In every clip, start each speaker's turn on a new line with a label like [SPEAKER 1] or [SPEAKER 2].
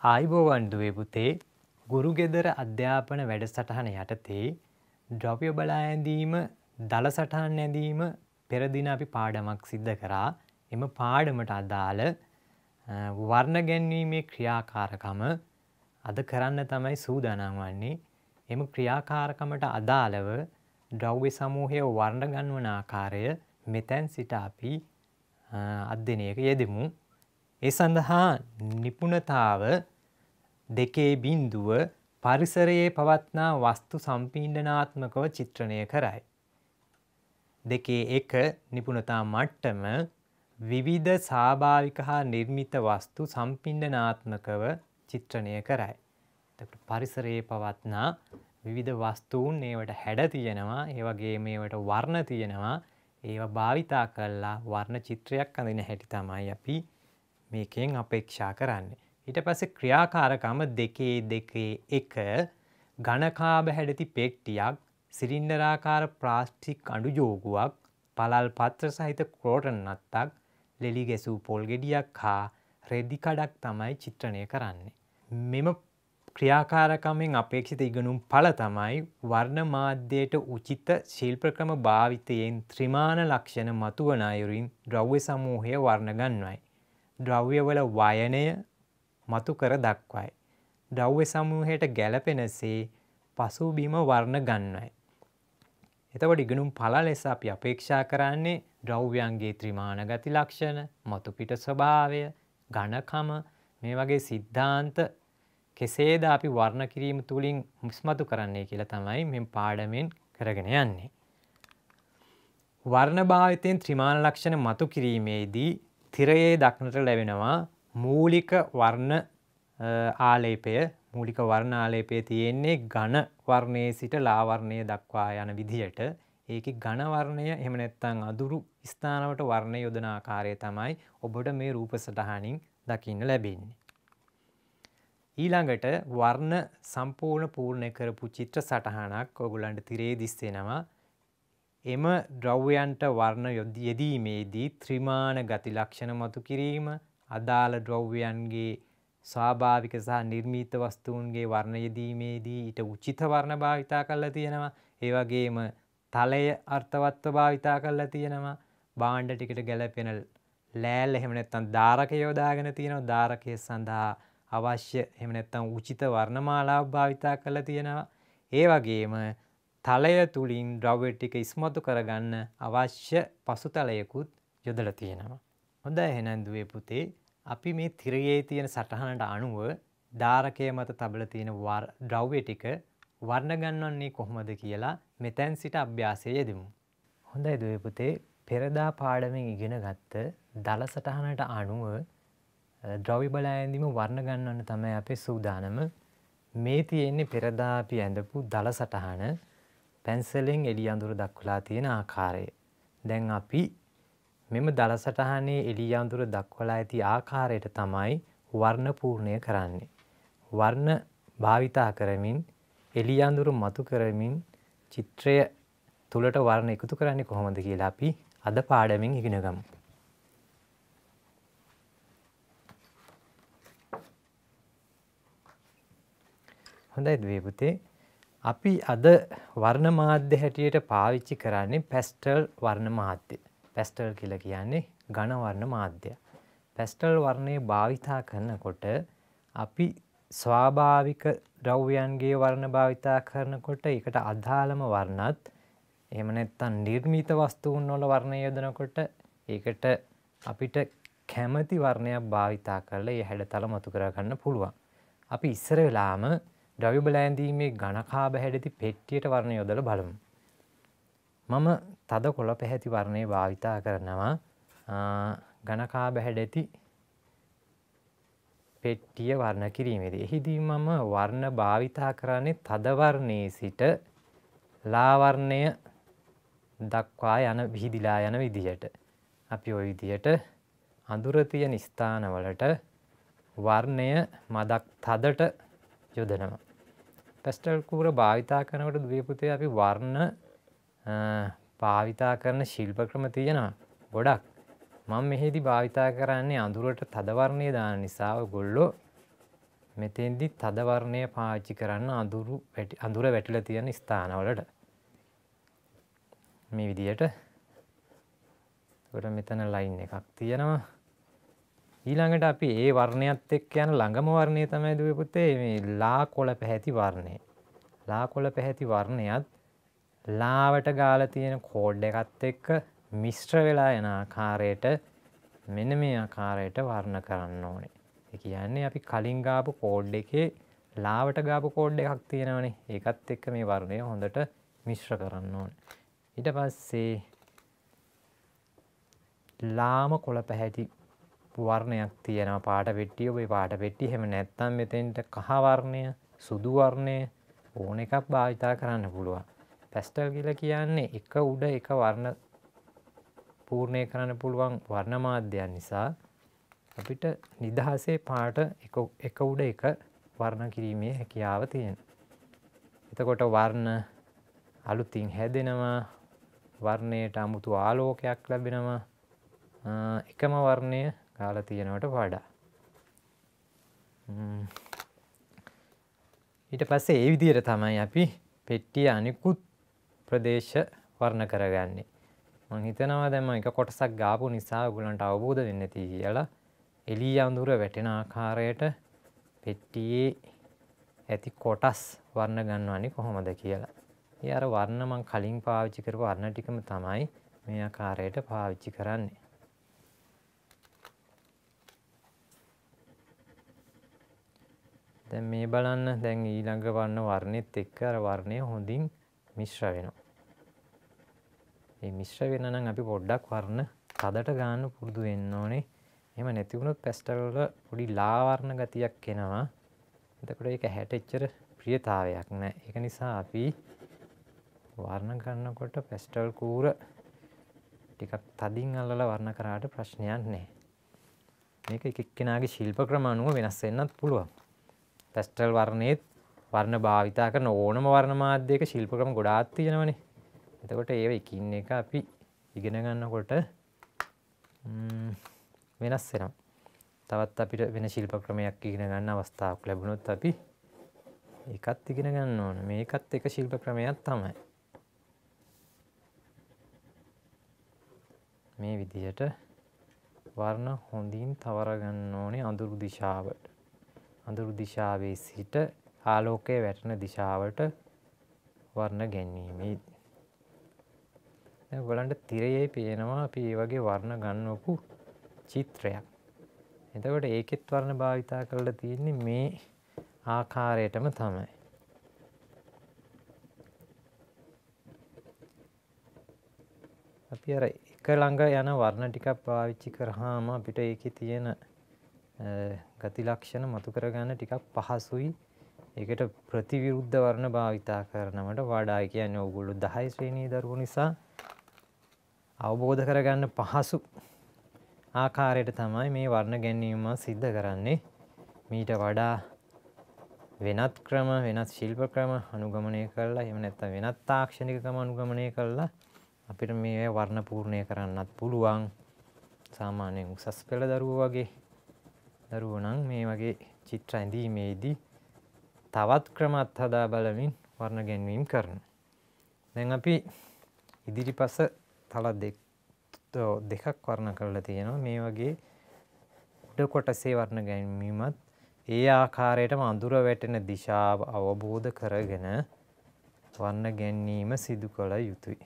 [SPEAKER 1] ආයිබෝවන් දුවේ පුතේ ගුරු ගෙදර අධ්‍යාපන වැඩසටහන යටතේ ද්‍රව්‍ය බලා ඇඳීම දල සටහන් ඇඳීම පෙර දින අපි පාඩමක් සිද්ධ කරා. එම පාඩමට අදාළ වර්ණ ගැන්වීමේ ක්‍රියාකාරකම අද කරන්න තමයි සූදානම් වන්නේ. එම ක්‍රියාකාරකමට අදාළව ද්‍රව්‍ය සමූහය වර්ණ ගන්වන ආකාරය මෙතැන් සිට අපි අධ්‍යයනයක යෙදෙමු. ඒ සඳහා නිපුණතාව 2.0 පරිසරයේ පවත්නා වස්තු සම්පීඩනාත්මකව චිත්‍රණය කරයි. 2.1 නිපුණතා මට්ටම විවිධ ස්වාභාවික හා නිර්මිත වස්තු සම්පීඩනාත්මකව චිත්‍රණය කරයි. එතකොට පරිසරයේ පවත්නා විවිධ වස්තුන් ඒවට හැඩ තියෙනවා, ඒ වගේම ඒවට වර්ණ තියෙනවා. ඒවා භාවිතා කරලා වර්ණ චිත්‍රයක් අඳින හැටි තමයි අපි මේකෙන් අපේක්ෂා කරන්නේ. ඊට පස්සේ ක්‍රියාකාරකම 2.2.1 ඝනකාභ හැඩති පෙට්ටියක්, සිලින්ඩරාකාර ප්ලාස්ටික් අඬු ජෝගුවක්, පළල් පත්‍ර සහිත ක්‍රෝටන් නත්තක්, ලෙලි ගැසූ පොල් ගෙඩියක් හා රෙදි කඩක් තමයි චිත්‍රණය කරන්නේ. මෙම ක්‍රියාකාරකමෙන් අපේක්ෂිත ඉගෙනුම් ඵල තමයි වර්ණ මාධ්‍යයට උචිත ශිල්ප ක්‍රම භාවිතයෙන් ත්‍රිමාන ලක්ෂණ මතුවන අයුරින් ද්‍රව්‍ය සමූහය වර්ණ ගන්වයි. ද්‍රව්‍යවල වයනය මතු කර දක්වයි. ද්‍රව්‍ය සමූහයට ගැලපෙනසේ පසුබිම වර්ණ ගන්වයි. එතකොට ඉගෙනුම් ඵල ලෙස අපි අපේක්ෂා කරන්නේ ද්‍රව්‍යයන්ගේ ත්‍රිමාන ගති ලක්ෂණ, මතු පිට ස්වභාවය, ඝනකම මේ වගේ સિદ્ધාන්ත කෙසේද අපි වර්ණ කිරීම තුලින් ඉස්මතු කරන්නේ කියලා තමයි මේ පාඩමෙන් කරගෙන යන්නේ. වර්ණ භාවිතයෙන් ත්‍රිමාන ලක්ෂණ මතු කිරීමේදී තිරයේ දක්නට ලැබෙනවා මූලික වර්ණ ආලේපය. මූලික වර්ණ ආලේපය තියෙන්නේ ඝන වර්ණයේ සිට ලා වර්ණය දක්වා යන විදිහට. ඒකේ ඝන වර්ණය එහෙම නැත්නම් අදුරු ස්ථානවලට වර්ණ යොදන ආකාරය තමයි ඔබට මේ රූප සටහනින් දකින්න ලැබෙන්නේ. ඊළඟට වර්ණ සම්පූර්ණ පූර්ණ කරපු චිත්‍ර සටහනක් ඔයගොල්ලන්ට තිරේ දිස්සෙනවා. එම ද්‍රව්‍යයන්ට වර්ණ යෙදීමේදී ත්‍රිමාන ගති ලක්ෂණ මතු කිරීම, අදාළ ද්‍රව්‍යයන්ගේ ස්වාභාවික සහ නිර්මිත වස්තුන්ගේ වර්ණ යෙදීමේදී ඊට උචිත වර්ණ භාවිතා කරලා තියෙනවා. ඒ වගේම තලය අර්ථවත්ව භාවිතා කරලා තියෙනවා. භාණ්ඩ ටිකට ගැලපෙන ලෑල්ල එහෙම නැත්නම් දාරකය යොදාගෙන තියෙනවා. දාරකය සඳහා අවශ්‍ය එහෙම නැත්නම් උචිත වර්ණමාලාවක් භාවිතා කරලා තියෙනවා. ඒ වගේම තලය තුලින් ද්‍රව්‍ය ටික ඉස්මතු කරගන්න අවශ්‍ය පසුතලයකුත් යොදලා තියෙනවා. හොඳයි එහෙනම් දුවේ පුතේ අපි මේ තිරයේ තියෙන සටහනට අනුව දාරකය මත තබලා තියෙන ද්‍රව්‍ය ටික වර්ණ ගන්වන්නේ කොහොමද කියලා මෙතෙන් සිට අභ්‍යාසය යෙදෙමු. හොඳයි දුවේ පුතේ පෙරදා පාඩමෙන් ඉගෙන ගත්ත දල සටහනට අනුව ද්‍රව්‍ය බලා ඇඳීම වර්ණ ගන්වන්න තමයි අපේ සූදානම. මේ තියෙන්නේ පෙරදා අපි ඇඳපු දල සටහන පැන්සලෙන් එළි අඳුර දක්වලා තියෙන ආකාරය. දැන් අපි මෙම දල සටහනේ එළි අඳුර දක්වලා ඇති ආකාරයට තමයි වර්ණ පූර්ණය කරන්නේ. වර්ණ භාවිතා කරමින් එළි අඳුර මතු කරමින් චිත්‍රය තුලට වර්ණ එකතු කරන්නේ කොහොමද කියලා අපි අද පාඩමෙන් ඉගෙන ගමු. හොඳයි දුවේ පුතේ අපි අද වර්ණ මාධ්‍ය හැටියට පාවිච්චි කරන්නේ පැස්ටල් වර්ණ මාධ්‍ය. පැස්ටල් කියලා කියන්නේ ඝන වර්ණ මාධ්‍ය. පැස්ටල් වර්ණය භාවිතා කරනකොට අපි ස්වාභාවික ද්‍රව්‍යයන්ගේ වර්ණ භාවිතා කරනකොට ඒකට අදාළම වර්ණත් එහෙම නැත්නම් නිර්මිත වස්තුන් වල වර්ණ යොදනකොට ඒකට අපිට කැමති වර්ණයක් භාවිතා කරලා ඒ හැඩතල මතු කර ගන්න පුළුවන්. අපි ඉස්සර වෙලාම ද්‍රව්‍ය බලා ඇඳීමේ ඝනකාභ හැඩති පෙට්ටියට වර්ණ යොදලා බලමු. මම තද කොළ පැහැති වර්ණය භාවිතා කරනවා ඝනකාභ හැඩති පෙට්ටිය වර්ණ කිරීමේදී. එහිදී මම වර්ණ භාවිතා කරන්නේ තද වර්ණයේ සිට ලා වර්ණය දක්වා යන විහිදිලා යන විදිහට. අපි ওই විදිහට අඳුර තියෙන ස්ථානවලට වර්ණය මදක් තදට යොදනවා. පැස්ටල් කූර භාවිතා කරනකොට දුවේ පුතේ අපි වර්ණ භාවිතා කරන ශිල්ප ක්‍රම තියෙනවා ගොඩක්. මම මෙහිදී භාවිතා කරන්නේ අඳුරට තද වර්ණය දාන නිසා ඔයගොල්ලෝ මෙතෙන්දි තද වර්ණය පාවිච්චි කරන්න අඳුර වැටිලා තියෙන ස්ථානවලට. මේ විදියට. ඒකට මෙතන ලයින් එකක් තියෙනවා. ඊළඟට අපි ඒ වර්ණයත් එක්ක යන ළඟම වර්ණය තමයි දුවේ පුතේ මේ ලා කොළ පැහැති වර්ණය. ලා කොළ පැහැති වර්ණයත් ලාවට ගාලා තියෙන කෝඩ් එකත් එක්ක මිශ්‍ර වෙලා යන ආකාරයට මෙන්න මේ ආකාරයට වර්ණ කරන්න ඕනේ. ඒ කියන්නේ අපි කලින් ගාපු කෝඩ් එකේ ලාවට ගාපු කෝඩ් එකක් තියෙනවනේ. ඒකත් එක්ක මේ වර්ණය හොඳට මිශ්‍ර කරන්න ඕනේ. ඊට පස්සේ ලාම කොළ පැහැති වර්ණයක් තියෙනවා පාට පෙට්ටිය. ඔබේ පාට පෙට්ටිය එහෙම නැත්නම් මෙතෙන්ට කහ වර්ණය, සුදු වර්ණය ඕන එකක් භාවිතා කරන්න පුළුවන්. පැස්ටල් කියලා කියන්නේ එක උඩ එක වර්ණ පූර්ණය කරන්න පුළුවන් වර්ණ මාධ්‍යයන් නිසා අපිට නිදහසේ පාට එක උඩ එක වර්ණ කිරීමේ හැකියාව තියෙනවා. එතකොට වර්ණ අලුතින් හැදෙනවා, වර්ණයට අමුතු ආලෝකයක් ලැබෙනවා. එකම වර්ණය ගාලා තියෙනවට වඩා. ඊට පස්සේ ඒ විදිහට තමයි අපි පෙට්ටිය අනිකුත් ප්‍රදේශ වර්ණ කරගන්නේ. මම හිතනවා දැන් මම එක කොටසක් ගාපු නිසා ඔයගලන්ට අවබෝධ වෙන්නේ නැති කියලා. එළිය අඳුර වැටෙන ආකාරයට පෙට්ටියේ ඇති කොටස් වර්ණ ගන්නවන්නේ කොහොමද කියලා. ඒ අර වර්ණ මම කලින් පාවිච්චි කරපු වර්ණ ටිකම තමයි මේ ආකාරයට පාවිච්චි කරන්නේ. දැන් මේ බලන්න දැන් ඊළඟ වර්ණෙත් එක්ක අර වර්ණය හොඳින් මිශ්‍ර වෙනවා. මේ මිශ්‍ර වෙන නම් අපි පොඩ්ඩක් වර්ණ තදට ගන්න පුරුදු වෙන්න ඕනේ. එහෙම නැති වුණොත් පැස්ටල් වල පොඩි ලා වර්ණ ගතියක් එනවා. එතකොට ඒක හැටෙච්චර ප්‍රියතාවයක් නැහැ. ඒක නිසා අපි වර්ණ ගන්නකොට පැස්ටල් කූර ටිකක් තදින් අල්ලලා වර්ණ කරාට ප්‍රශ්නයක් නැහැ. මේක එක එක්කෙනාගේ ශිල්ප ක්‍රම අනුව වෙනස් වෙන්නත් පුළුවන්. පැස්ටල් වර්ණයේත් වර්ණ භාවිතා කරන ඕනම වර්ණ මාධ්‍යයක ශිල්ප ක්‍රම ගොඩාක් තියෙනවනේ. එතකොට ඒව එකින් එක අපි ඉගෙන ගන්නකොට වෙනස් වෙනවා. තවත් අපිට වෙන ශිල්ප ක්‍රමයක් ඉගෙන ගන්න අවස්ථාවක් ලැබුණොත් අපි ඒකත් ඉගෙන ගන්න ඕන. මේකත් එක ශිල්ප ක්‍රමයක් තමයි. මේ විදිහට වර්ණ හොඳින් තවර ගන්න ඕනේ අඳුරු දිශාවට. අඳුරු දිශාවේ සිට ආලෝකය වැටෙන දිශාවට වර්ණ ගැනීමයි. දැන් ඔයගලන්ට තිරයේ පේනවා අපි මේ වගේ වර්ණ ගන්නවපු චිත්‍රයක්. එතකොට ඒකෙත් වර්ණ භාවිතා කරලා තියෙන්නේ මේ ආකාරයටම තමයි. අපි අර එක ළඟ යන වර්ණ ටිකක් පාවිච්චි කරාම අපිට ඒකේ තියෙන ගති ලක්ෂණ මතු කරගන්න ටිකක් පහසුයි. ඒකට ප්‍රතිවිරුද්ධ වර්ණ භාවිතා කරනවට වඩා. ඒ කියන්නේ ඕගොල්ලෝ 10 ශ්‍රේණියේ දරුවෝ නිසා අවබෝධ කරගන්න පහසු ආකාරයට තමයි මේ වර්ණ ගැනීම සිද්ධ කරන්නේ. මීට වඩා වෙනත් ක්‍රම, වෙනත් ශිල්ප ක්‍රම අනුගමනය කරලා එහෙම නැත්නම් වෙනත් තාක්ෂණික ක්‍රම අනුගමනය කරලා අපිට මේ වර්ණ පූර්ණය කරන්නත් පුළුවන්. සාමාන්‍යයෙන් උසස් පෙළ දරුවෝ වගේ දරුවෝ නම් මේ වගේ චිත්‍ර ඇඳීමේදී තවත් ක්‍රමත් හදා බලමින් වර්ණ ගැන්වීම කරනවා. දැන් අපි ඉදිරිපස තල දෙකක් වර්ණ කරලා තියෙනවා. මේ වගේ උඩ කොටසේ වර්ණ ගැනීමත් ඒ ආකාරයටම අඳුර වැටෙන දිශාව අවබෝධ කරගෙන වර්ණ ගැනීම සිදු කළ යුතුයි.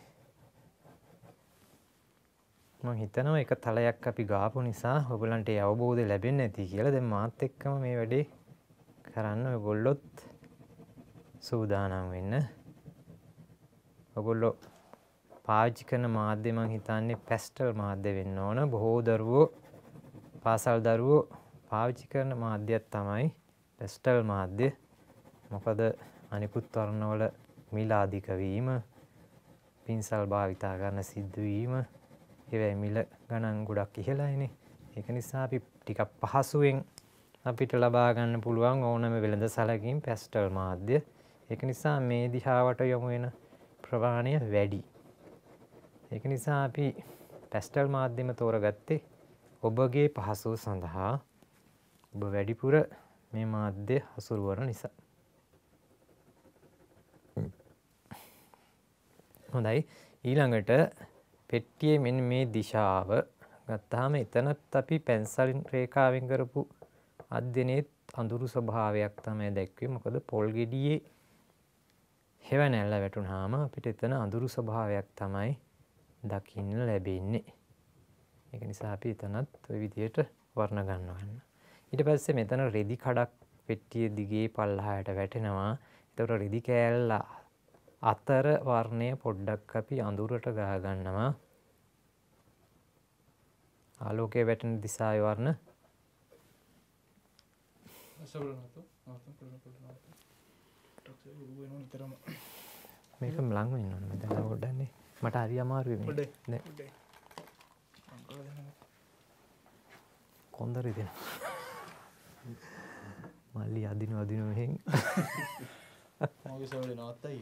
[SPEAKER 1] මම හිතනවා එක තලයක් අපි ගාපු නිසා ඔයගලන්ට ඒ අවබෝධය ලැබෙන්නේ නැති කියලා. දැන් මාත් එක්කම මේ වැඩේ කරන්න ඔයගොල්ලොත් සූදානම් වෙන්න. ඔයගොල්ලෝ පාවිච්චි කරන මාධ්‍ය මම හිතන්නේ පැස්ටල් මාධ්‍ය වෙන්න ඕන. බොහෝ දරුවෝ පාසල් දරුවෝ පාවිච්චි කරන මාධ්‍යයක් තමයි පැස්ටල් මාධ්‍ය. මොකද අනිකුත් වර්ණවල මිල අධික වීම, පින්සල් භාවිතා කරන සිදුවීම, ඒවැයි මිල ගණන් ගොඩක් ඉහළයිනේ. ඒක නිසා අපි ටිකක් පහසුවෙන් අපිට ලබා ගන්න පුළුවන් ඕනම වෙළඳ සැලකින් පැස්ටල් මාධ්‍ය. ඒක නිසා මේ දිහාවට යොමු වෙන ප්‍රමාණය වැඩි. ඒක නිසා අපි පැස්ටල් මාධ්‍යම තෝරගත්තේ ඔබගේ පහසුව සඳහා. ඔබ වැඩිපුර මේ මාධ්‍ය හසුරුවන නිසා. හොඳයි ඊළඟට පෙට්ටියේ මෙන්න මේ දිශාව ගත්තාම එතනත් අපි පැන්සලින් රේඛාවෙන් කරපු අධ්‍යයනයේ අඳුරු ස්වභාවයක් තමයි දැක්වේ. මොකද පොල් ගෙඩියේ හෙවණැල්ල වැටුනහම අපිට එතන අඳුරු ස්වභාවයක් තමයි දකින්න ලැබෙන්නේ. ඒක නිසා අපි එතනත් ওই විදිහට වර්ණ ගන්නවා. ඊට පස්සේ මෙතන රෙදි කඩක් පෙට්ටිය දිගේ පල්ලහායට වැටෙනවා. ඒතකොට රෙදි කෑල්ල අතර වර්ණය පොඩ්ඩක් අපි අඳුරට ගහ ගන්නවා. ආලෝකයේ වැටෙන දිශාවේ වර්ණ මේක ලඟ වෙන්න ඕනේ. මම දැන් පොඩ්ඩක්නේ මට හරි අමාරුයි මේ. නේ. කොන්දරේ දෙන. මල්ලි අදින මෙහෙන්.
[SPEAKER 2] මගේ සෝලේ නවත්තයි.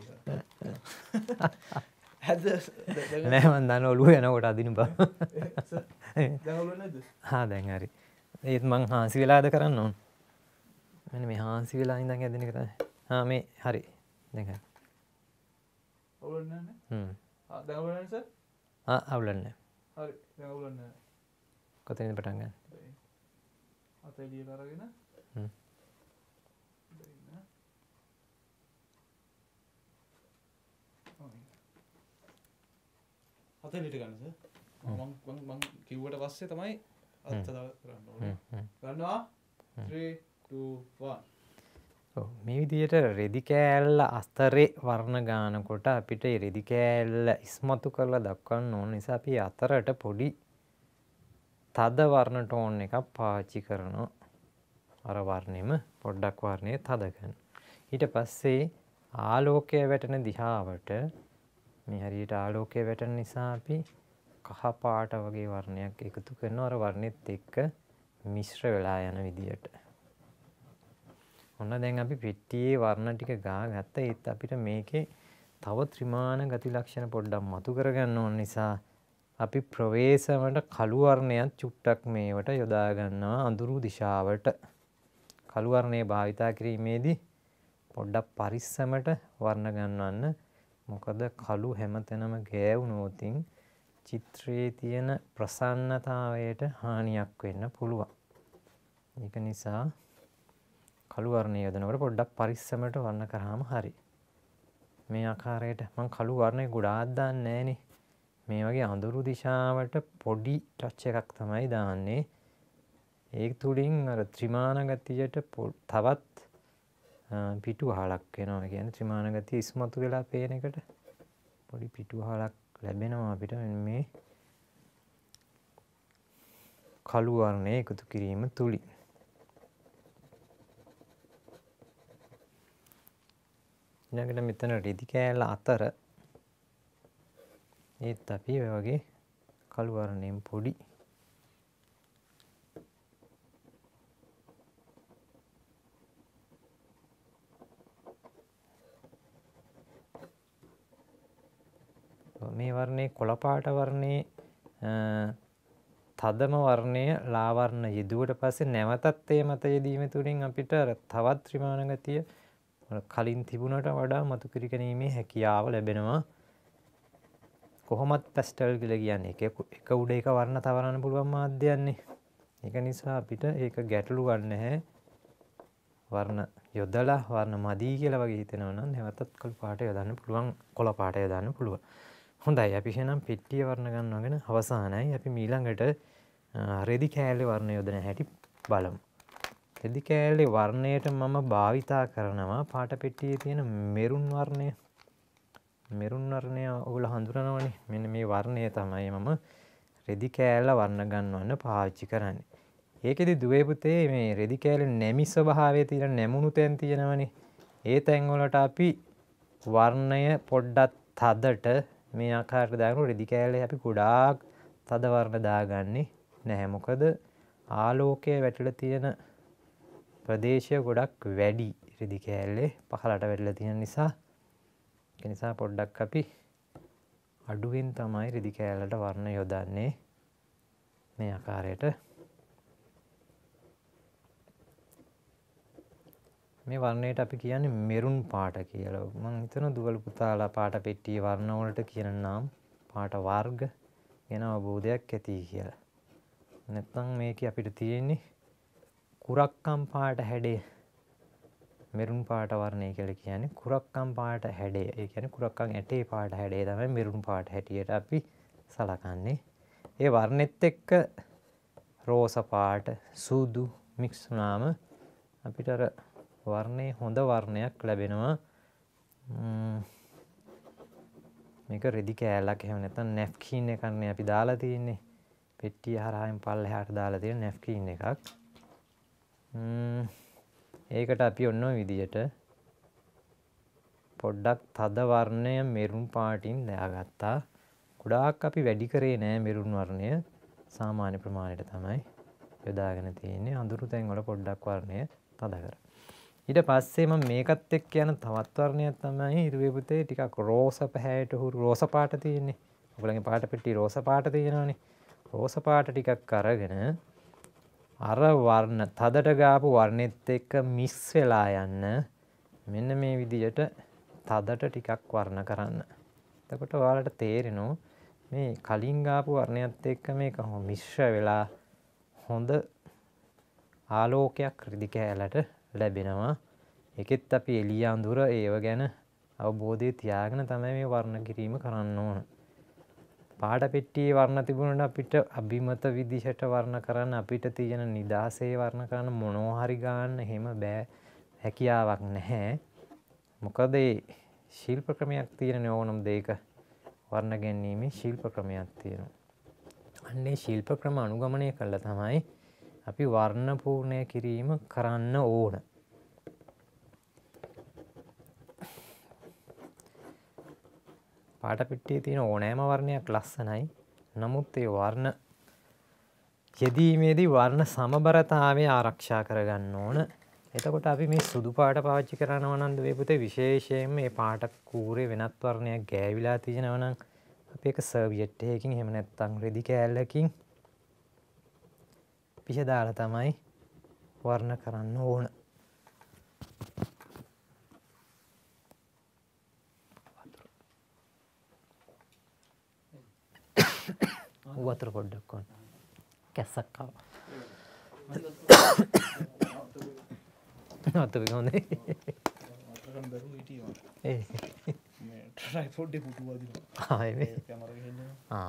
[SPEAKER 2] හැද
[SPEAKER 1] නෑ මන් දන්න ඔළුව යනකොට අදින බව.
[SPEAKER 2] දැන් ඔළුව නැද්ද?
[SPEAKER 1] දැන් හරි. ඒත් මං හාන්සි වෙලාද කරන්න ඕන. මෙන්න මේ හාන්සි වෙලා ඉඳන් ඇදින එක තමයි. මේ හරි. දැන් හරි.
[SPEAKER 2] ඔළුව නැහැ. දැන් ඔළුව නැහැ සර්?
[SPEAKER 1] අවුලක් නැහැ.
[SPEAKER 2] හරි. දැන් ඔළුව නැහැ.
[SPEAKER 1] කොතනින්ද පටන් ගන්න?
[SPEAKER 2] අත එළියට අරගෙන. අත එළියට ගන්න සර්. මම කිව්වට පස්සේ තමයි අත කරන්න ඕනේ. ගන්නවා. 3 2 1.
[SPEAKER 1] ඔව් මේ විදිහට රෙදි කෑල්ල අතරේ වර්ණ ගන්නකොට අපිට රෙදි කෑල්ල ඉස්මතු කරලා දක්වන්න ඕන නිසා අපි අතරට පොඩි තද වර්ණ ටෝන් එකක් පාවිච්චි කරනවා. අර වර්ණෙම පොඩ්ඩක් වර්ණය තද ගන්න. ඊට පස්සේ ආලෝකය වැටෙන දිහාවට මේ හරියට ආලෝකය වැටෙන නිසා අපි කහ පාට වගේ වර්ණයක් එකතු කරනවා අර වර්ණෙත් එක්ක මිශ්‍ර වෙලා යන විදියට. ඔන්න දැන් අපි පෙට්ටියේ වර්ණ ටික ගාගත්තා. ඒත් අපිට මේකේ තව ත්‍රිමාන ගති ලක්ෂණ පොඩ්ඩක් මතු කරගන්න ඕන නිසා අපි ප්‍රවේශමට කළු වර්ණයක් චුට්ටක් මේවට යොදා ගන්නවා අඳුරු දිශාවට. කළු වර්ණය භාවිතා කිරීමේදී පොඩ්ඩක් පරිස්සමට වර්ණ ගන්නවන්න. මොකද කළු හැමතැනම ගෑවුනොත් චිත්‍රයේ තියෙන ප්‍රසන්නතාවයට හානියක් වෙන්න පුළුවන්. ඒක නිසා කළු වර්ණය යොදනකොට පොඩ්ඩක් පරිස්සමට වර්ණ කරාම හරි. මේ ආකාරයට මම කළු වර්ණය ගොඩාක් දාන්නේ නැහනේ. මේ වගේ අඳුරු දිශාවට පොඩි ටච් එකක් තමයි දාන්නේ. ඒක තුලින් අර ත්‍රිමාන ගතියට තවත් පිටුවහලක් වෙනවා. ඒ කියන්නේ ත්‍රිමාන ගතිය ඉස්මතු වෙලා පේන එකට පොඩි පිටුවහලක් ලැබෙනවා අපිට මේ කළු වර්ණය එකතු කිරීම තුලින්. ඊළඟට මෙතන රෙදි කෑල්ල අතර ඒත් අපි ඔය වගේ කළු වර්ණයෙන් පොඩි මේ වර්ණයේ කොළ පාට වර්ණයේ තදම වර්ණය ලා වර්ණ යෙදුවට පස්සේ නැවතත් ඒ මත යෙදීම තුළින් අපිට තවත් ත්‍රිමාන ගතිය කලින් තිබුණට වඩා මතු කර ගැනීමේ හැකියාව ලැබෙනවා. කොහොමත් පැස්ටල් කියලා කියන්නේ එක උඩ එක වර්ණ තවරන්න පුළුවන් මාධ්‍යයන්නේ. ඒක නිසා අපිට ඒක ගැටලුවක් නැහැ. වර්ණ යොදලා වර්ණ මදි කියලා වගේ හිතෙනවා නම් නැවතත් කළු පාට යොදන්න පුළුවන්, කොළ පාට යොදන්න පුළුවන්. හොඳයි අපි එහෙනම් පෙට්ටිය වර්ණ ගන්නවගෙන අවසానයි. අපි ඊළඟට රෙදි කෑල්ලේ වර්ණ යොදන හැටි බලමු. රෙදි කෑල්ලේ වර්ණයට මම භාවිතා කරනවා පාට පෙට්ටියේ තියෙන මෙරුන් වර්ණය. මෙරුන් වර්ණය ඔයගොල්ලෝ හඳුනනවනේ. මෙන්න මේ වර්ණය තමයි මම රෙදි කෑල්ල වර්ණ ගන්නවන්න පාවිච්චි කරන්නේ. ඒකෙදි දුවේ පුතේ මේ රෙදි කෑල්ලේ නැමි ස්වභාවයේ තියෙන නැමුණු තැන් තියෙනවනේ. ඒ තැන් වලට අපි වර්ණය පොඩ්ඩක් තදට මේ ආකාරයට දාගෙන රෙදි කෑල්ලේ අපි ගොඩාක් තද වර්ණ දාගන්නේ නැහැ. මොකද ආලෝකය වැටලා තියෙන ප්‍රදේශය ගොඩක් වැඩි රෙදි කෑල්ලේ පහළට වැටලා තියෙන නිසා. ඒ නිසා පොඩ්ඩක් අපි අඩුවෙන් තමයි රෙදි කෑල්ලට වර්ණ යොදන්නේ මේ ආකාරයට. මේ වර්ණයට අපි කියන්නේ මෙරුන් පාට කියලා. මම හිතනවා දුවල පුතාලා පාට පෙට්ටියේ වර්ණ වලට කියන නම් පාට වර්ග ගැන අවබෝධයක් ඇති කියලා. නැත්නම් මේකේ අපිට තියෙන්නේ කුරක්කම් පාට හැඩය. මෙරුන් පාට වර්ණය කියලා කියන්නේ කුරක්කම් පාට හැඩය. ඒ කියන්නේ කුරක්කම් ඇටේ පාට හැඩය තමයි මෙරුන් පාට හැටියට අපි සලකන්නේ. ඒ වර්ණෙත් එක්ක රෝස පාට සුදු මික්ස් වුණාම අපිට අර වර්ණේ හොඳ වර්ණයක් ලැබෙනවා. මේක රෙදි කෑල්ලක් එහෙම නැත්නම් නැප්කින් එකක්නේ අපි දාලා තියෙන්නේ. පෙට්ටිය හරහාම පල්ලෙහාට දාලා තියෙන නැප්කින් එකක්. ඒකට අපි ඔන්න ඔය විදියට පොඩ්ඩක් තද වර්ණය මෙරුන් පාටින් දාගත්තා. ගොඩාක් අපි වැඩි කරේ නෑ මෙරුන් වර්ණය. සාමාන්‍ය ප්‍රමාණයට තමයි යොදාගෙන තියෙන්නේ. අඳුරු තැන් වල පොඩ්ඩක් වර්ණය තද කරා. ඊට පස්සේ මම මේකත් එක්ක යන තවත් වර්ණයක් තමයි ඉරුවේ පුතේ ටිකක් රෝස පැහැයට හුරු රෝස පාට තියෙන්නේ. ඔයගොල්ලන්ගේ පාට පෙට්ටිය රෝස පාට තියෙනවනේ. රෝස පාට ටිකක් අරගෙන අර වර්ණ තදට ගාපු වර්ණෙත් එක්ක මික්ස් වෙලා යන්න මෙන්න මේ විදියට තදට ටිකක් වර්ණ කරන්න. එතකොට ඔයාලට තේරෙනවා මේ කලින් ගාපු වර්ණයත් එක්ක මේක මිශ්‍ර වෙලා හොඳ ආලෝකයක් රිදි කෑල්ලට ලැබෙනවා. ඒකෙත් අපි එළිය අඳුර ඒව ගැන අවබෝධය තියාගෙන තමයි මේ වර්ණ කිරීම කරන්න ඕන. පාට පෙට්ටියේ වර්ණ තිබුණාට අපිට අභිමත විදිහට වර්ණ කරන්න අපිට තියෙන නිදාසේ වර්ණ කරන්න මොනවා හරි ගන්න එහෙම බෑ. හැකියාවක් නැහැ. මොකද ඒ ශිල්ප ක්‍රමයක් තියෙන ඕනම දෙයක වර්ණ ගැනීමේ ශිල්ප ක්‍රමයක් තියෙනවා. අන්නේ ශිල්ප ක්‍රම අනුගමනය කළා තමයි අපි වර්ණ පූර්ණය කිරීම කරන්න ඕන. පාට පෙට්ටියේ තියෙන ඕනෑම වර්ණයක් ලස්සනයි. නමුත් ඒ වර්ණ යෙදීමේදී වර්ණ සමබරතාවය ආරක්ෂා කරගන්න ඕන. එතකොට අපි මේ සුදු පාට පාවිච්චි කරනවා නම් දුවේ පුතේ විශේෂයෙන්ම මේ පාට කූරේ වෙනත් වර්ණයක් ගෑවිලා තියෙනවා නම් අපි ඒක සර්වියට් එකකින් එහෙම නැත්නම් රෙදි කෑල්ලකින් පිහ දාලා තමයි වර්ණ කරන්න ඕන. වතුර පොඩ්ඩක් ඕන. කැස්සක් ආවා. අතේ ගොන්නේ.
[SPEAKER 2] අතකන් බැරුණු හිටියා.
[SPEAKER 1] ඒ
[SPEAKER 2] මේ ට්‍රයිපොඩ් එක පුටු වදිනවා.
[SPEAKER 1] ආයේ
[SPEAKER 2] කැමරා එක හෙන්නවා.
[SPEAKER 1] ආ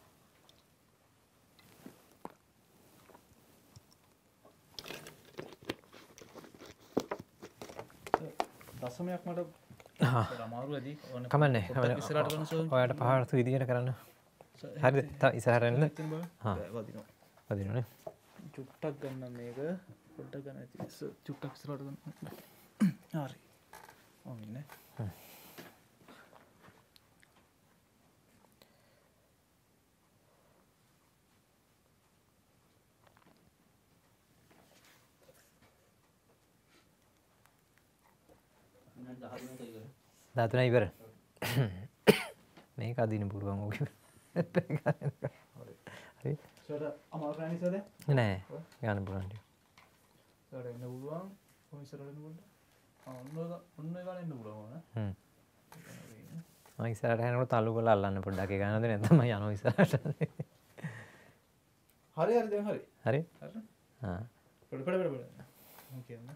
[SPEAKER 2] දශමයක් මට අමාරු ඇති.
[SPEAKER 1] කමන්නේ.
[SPEAKER 2] ඉස්සරහට කරන සර්.
[SPEAKER 1] ඔයාලට පහළ විදියට කරන්න. හරිද? ඉස්සරහට එන්න.
[SPEAKER 2] හා වදිනවා.
[SPEAKER 1] වදිනවනේ.
[SPEAKER 2] චුට්ටක් ගන්න මේක පොඩ්ඩක් ගන්න ඇති. චුට්ටක් ඉස්සරහට ගන්න. හරි. ඔව් ඉන්නේ.
[SPEAKER 1] ධාතුන ඉවර. මේක අදින්න පුළුවන් ඕක. හරි.
[SPEAKER 2] සර් අමාරු නැහැ සර්.
[SPEAKER 1] නෑ. යන්න පුළුවන්.
[SPEAKER 2] සර් එන්න පුළුවන්. කොහොම ඉස්සරහට එන්න පුළුවන්. ඔන්න ඒ ගානේ එන්න පුළුවන් නේ.
[SPEAKER 1] මම ඉස්සරහට යනකොට තල්ලු කරලා අල්ලන්න පොඩ්ඩක් ඒ ගන්නද නැත්නම් මම යනවා ඉස්සරහට.
[SPEAKER 2] හරි දැන් හරි.
[SPEAKER 1] හරි?
[SPEAKER 2] හරි.
[SPEAKER 1] ආ.
[SPEAKER 2] පොඩ. මම කියන්න.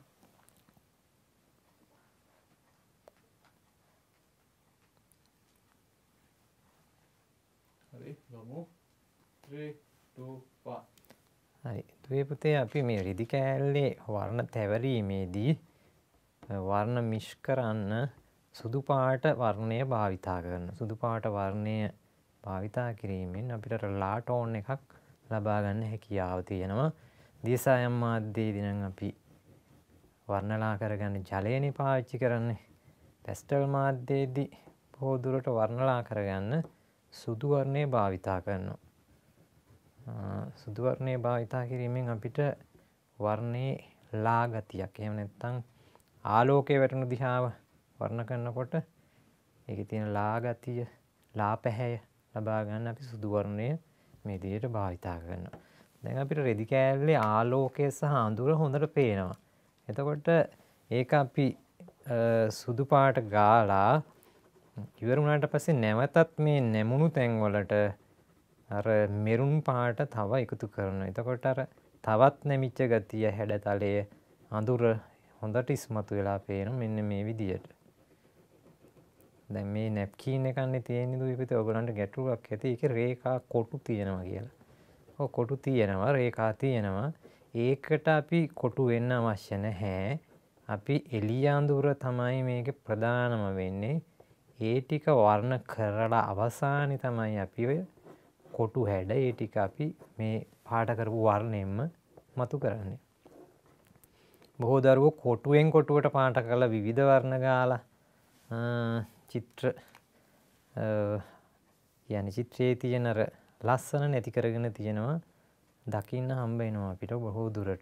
[SPEAKER 2] හරි. ගමු. 3 2 1.
[SPEAKER 1] හරි. දුවේ පුතේ අපි මේ රිදි කෑල්ලේ වර්ණ තැවරීමේදී වර්ණ මිශ්‍ර කරන්න සුදු පාට වර්ණය භාවිතා කරනවා. සුදු පාට වර්ණය භාවිතා කිරීමෙන් අපිට ලා ටෝන් එකක් ලබා ගන්න හැකියාව තියෙනවා. දියසායම් මාධ්‍යයේදී නම් අපි වර්ණලා කරගන්න ජලයනේ පාවිච්චි කරන්නේ. පැස්ටල් මාධ්‍යයේදී බොහෝ දුරට වර්ණලා කරගන්න සුදු වර්ණය භාවිතා කරනවා. සුදු වර්ණය භාවිතා කිරීමෙන් අපිට වර්ණයේ ලා ගතියක් එහෙම නැත්නම් ආලෝකයේ වැටෙන දිහාව වර්ණ කරනකොට ඒකේ තියෙන ලා ගතිය, ලා පැහැය ලබා ගන්න අපි සුදු වර්ණය මේ විදිහට භාවිතා කරනවා. දැන් අපිට රෙදි කෑල්ලේ ආලෝකය සහ අඳුර හොඳට පේනවා. එතකොට ඒක අපි සුදු පාට ගාලා ඉවර වුණාට පස්සේ නැවතත් මේ නැමුණු තැන්වලට අර මෙරුන් පාට තව එකතු කරනවා. එතකොට අර තවත් නැමිච්ච ගතිය හැඩතලය අඳුර හොඳට ඉස්මතු වෙලා පේනවා මෙන්න මේ විදියට. දැන් මේ නැප්කින් එකන්නේ තියෙන්නේ දුවිපිට ඔයගලන්ට ගැටලුවක් ඇති. ඒකේ රේඛා කොටු තියෙනවා කියලා. ඔව් කොටු තියෙනවා, රේඛා තියෙනවා. ඒකට අපි කොටු වෙන්න අවශ්‍ය නැහැ. අපි එළිය අඳුර තමයි මේකේ ප්‍රධානම වෙන්නේ. ඒ ටික වර්ණ කරලා අවසානයේ තමයි අපි ඔය කොටු හැඩ ඒ ටික අපි මේ පාට කරපු වර්ණයෙන්ම මතු කරන්නේ. බොහෝ දරුවෝ කොටුවෙන් කොටුවට පාට කරලා විවිධ වර්ණ ගාලා චිත්‍ර කියන්නේ චිත්‍රයේ තියෙන අර ලස්සන නැති කරගෙන තියෙනවා දකින්න හම්බ වෙනවා අපිට බොහෝ දුරට.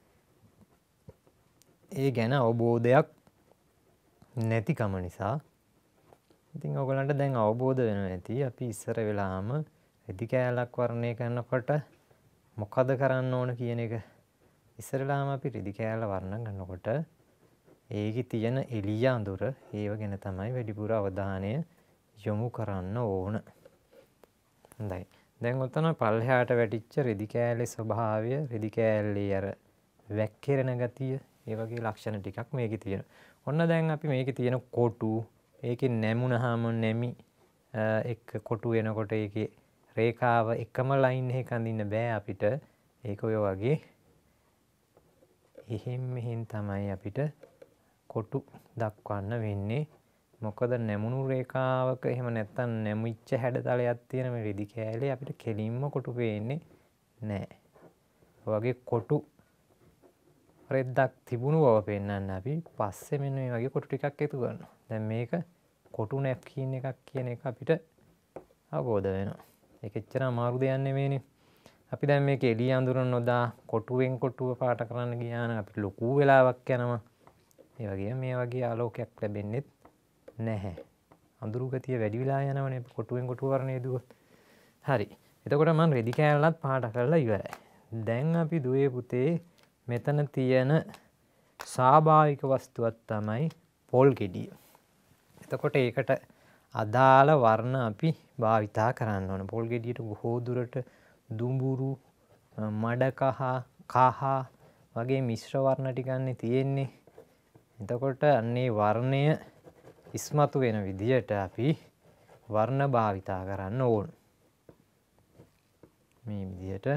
[SPEAKER 1] ඒ ගැන අවබෝධයක් නැතිකම නිසා. ඉතින් ඔයගලන්ට දැන් අවබෝධ වෙනවා ඇති අපි ඉස්සර වෙලාම රෙදි කෑල්ලක් වර්ණය කරනකොට මොකද කරන්න ඕන කියන එක. ඉස්සරලාම අපි රෙදි කෑල්ල වර්ණ කරනකොට ඒකේ තියෙන එළිය අඳුර ඒව ගැන තමයි වැඩිපුර අවධානය යොමු කරන්න ඕන. හොඳයි. දැන් ඔතන පල්ලෙහාට වැටිච්ච රෙදි කෑල්ලේ ස්වභාවය, රෙදි කෑල්ලේ අර වැක්කිරෙන ගතිය, ඒ වගේ ලක්ෂණ ටිකක් මේකේ තියෙනවා. ඔන්න දැන් අපි මේකේ තියෙන කොටු, ඒකේ නැමුණාම නැමි එක කොටු වෙනකොට ඒකේ රේඛාව එකම ලයින් එකක අඳින්න බෑ අපිට. ඒක ඔය වගේ එහෙන් මෙහෙන් තමයි අපිට කොටු දක්වන්න වෙන්නේ. මොකද නැමුණු රේඛාවක එහෙම නැත්තම් නැමිච්ච හැඩතලයක් තියෙන මේ රෙදි කෑල්ලේ අපිට කෙලින්ම කොටු පේන්නේ නැහැ. ඔය වගේ කොටු රෙද්දක් තිබුණු බව පෙන්වන්න අපි පස්සේ මෙන්න මේ වගේ කොටු ටිකක් එකතු කරනවා. දැන් මේක කොටු නැප්කින් එකක් කියන එක අපිට අවබෝධ වෙනවා. ඒක එච්චර අමාරු දෙයක් නෙවෙයිනේ. අපි දැන් මේක එළිය අඳුර නොදා කොටුවෙන් කොටුව පාට කරන්න ගියා නම් අපිට ලොකු වෙලාවක් යනවා. ඒ වගේම මේ වගේ ආලෝකයක් ලැබෙන්නේ නැහැ. අඳුරු ගතිය වැඩි වෙලා යනවනේ කොටුවෙන් කොටුව වර්ණය දුවොත්. හරි. එතකොට මම රෙදි කෑල්ලත් පාට කරලා ඉවරයි. දැන් අපි දුවේ පුතේ මෙතන තියෙන ස්වාභාවික වස්තුවක් තමයි පොල් ගෙඩිය. එතකොට ඒකට අදාළ වර්ණ අපි භාවිතා කරන්න ඕන. පොල් ගෙඩියට බොහෝ දුරට දුඹුරු, මඩකහ, කහ වගේ මිශ්‍ර වර්ණ ටිකන්නේ තියෙන්නේ. එතකොට අන්නේ වර්ණය ඉස්මතු වෙන විදියට අපි වර්ණ භාවිතා කරන්න ඕන. මේ විදියට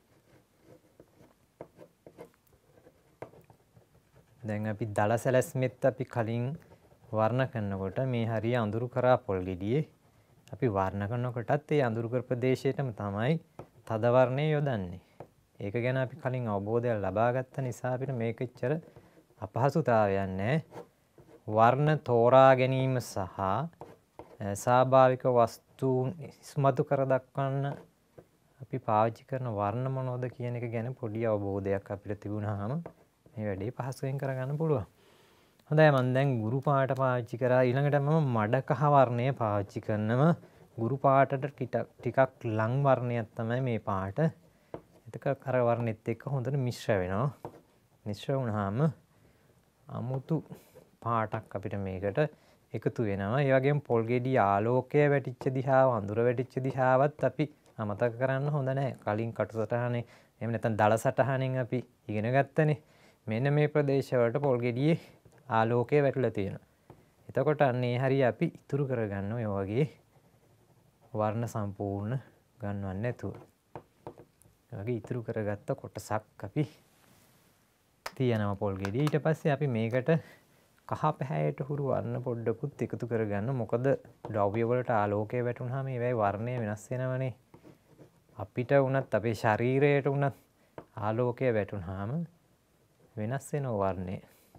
[SPEAKER 1] දැන් අපි දල සැලැස්මෙත් අපි කලින් වර්ණ කරනකොට මේ හරිය අඳුරු කරා පොල් ගෙඩියේ අපි වර්ණ කරනකොටත් ඒ අඳුරු කර ප්‍රදේශයටම තමයි තද වර්ණය යොදන්නේ. ඒක ගැන අපි කලින් අවබෝධයක් ලබා ගත්ත නිසා අපිට මේක එච්චර අපහසුතාවයක් නැහැ. වර්ණ තෝරා ගැනීම සහ ස්වාභාවික වස්තුන් ඉස්මතු කර දක්වන්න අපි පාවිච්චි කරන වර්ණ මොනවද කියන එක ගැන පොඩි අවබෝධයක් අපිට තිබුණාම මේ වැඩේ පහසුවෙන් කරගන්න පුළුවන්. හොඳයි මම දැන් ගුරු පාට පාවිච්චි කරා. ඊළඟට මම මඩකහ වර්ණය පාවිච්චි කරනවා. ගුරු පාටට ටිකක් ලං වර්ණයක් තමයි මේ පාට. එතක අර වර්ණෙත් එක්ක හොඳට මිශ්‍ර වෙනවා. මිශ්‍ර වුණාම අමුතු පාටක් අපිට මේකට එකතු වෙනවා. ඒ වගේම පොල් ගෙඩිය ආලෝකය වැටිච්ච දිහාව, අඳුර වැටිච්ච දිහාවත් අපි අමතක කරන්න හොඳ නැහැ. කලින් කටු සටහනේ එහෙම නැත්නම් දල සටහනෙන් අපි ඉගෙන ගත්තනේ. මෙන්න මේ ප්‍රදේශවලට පොල් ගෙඩියේ ආලෝකය වැටලා තියෙනවා. එතකොට අන්නේ හරිය අපි ඉතුරු කරගන්න ඔය වගේ වර්ණ සම්පූර්ණ ගන්නවන්නේ නැතුව. ඒ වගේ ඉතුරු කරගත්ත කොටසක් අපි තියනවා පොල් ගෙඩිය. ඊට පස්සේ අපි මේකට කහ පැහැයට හුරු වර්ණ පොඩ්ඩකුත් එකතු කරගන්න. මොකද ද්‍රව්‍ය වලට ආලෝකය වැටුනහම ඒවයි වර්ණය වෙනස් වෙනවනේ. අපිට වුණත් අපේ ශරීරයට වුණත් ආලෝකය වැටුනහම වෙනස් වෙන වර්ණය.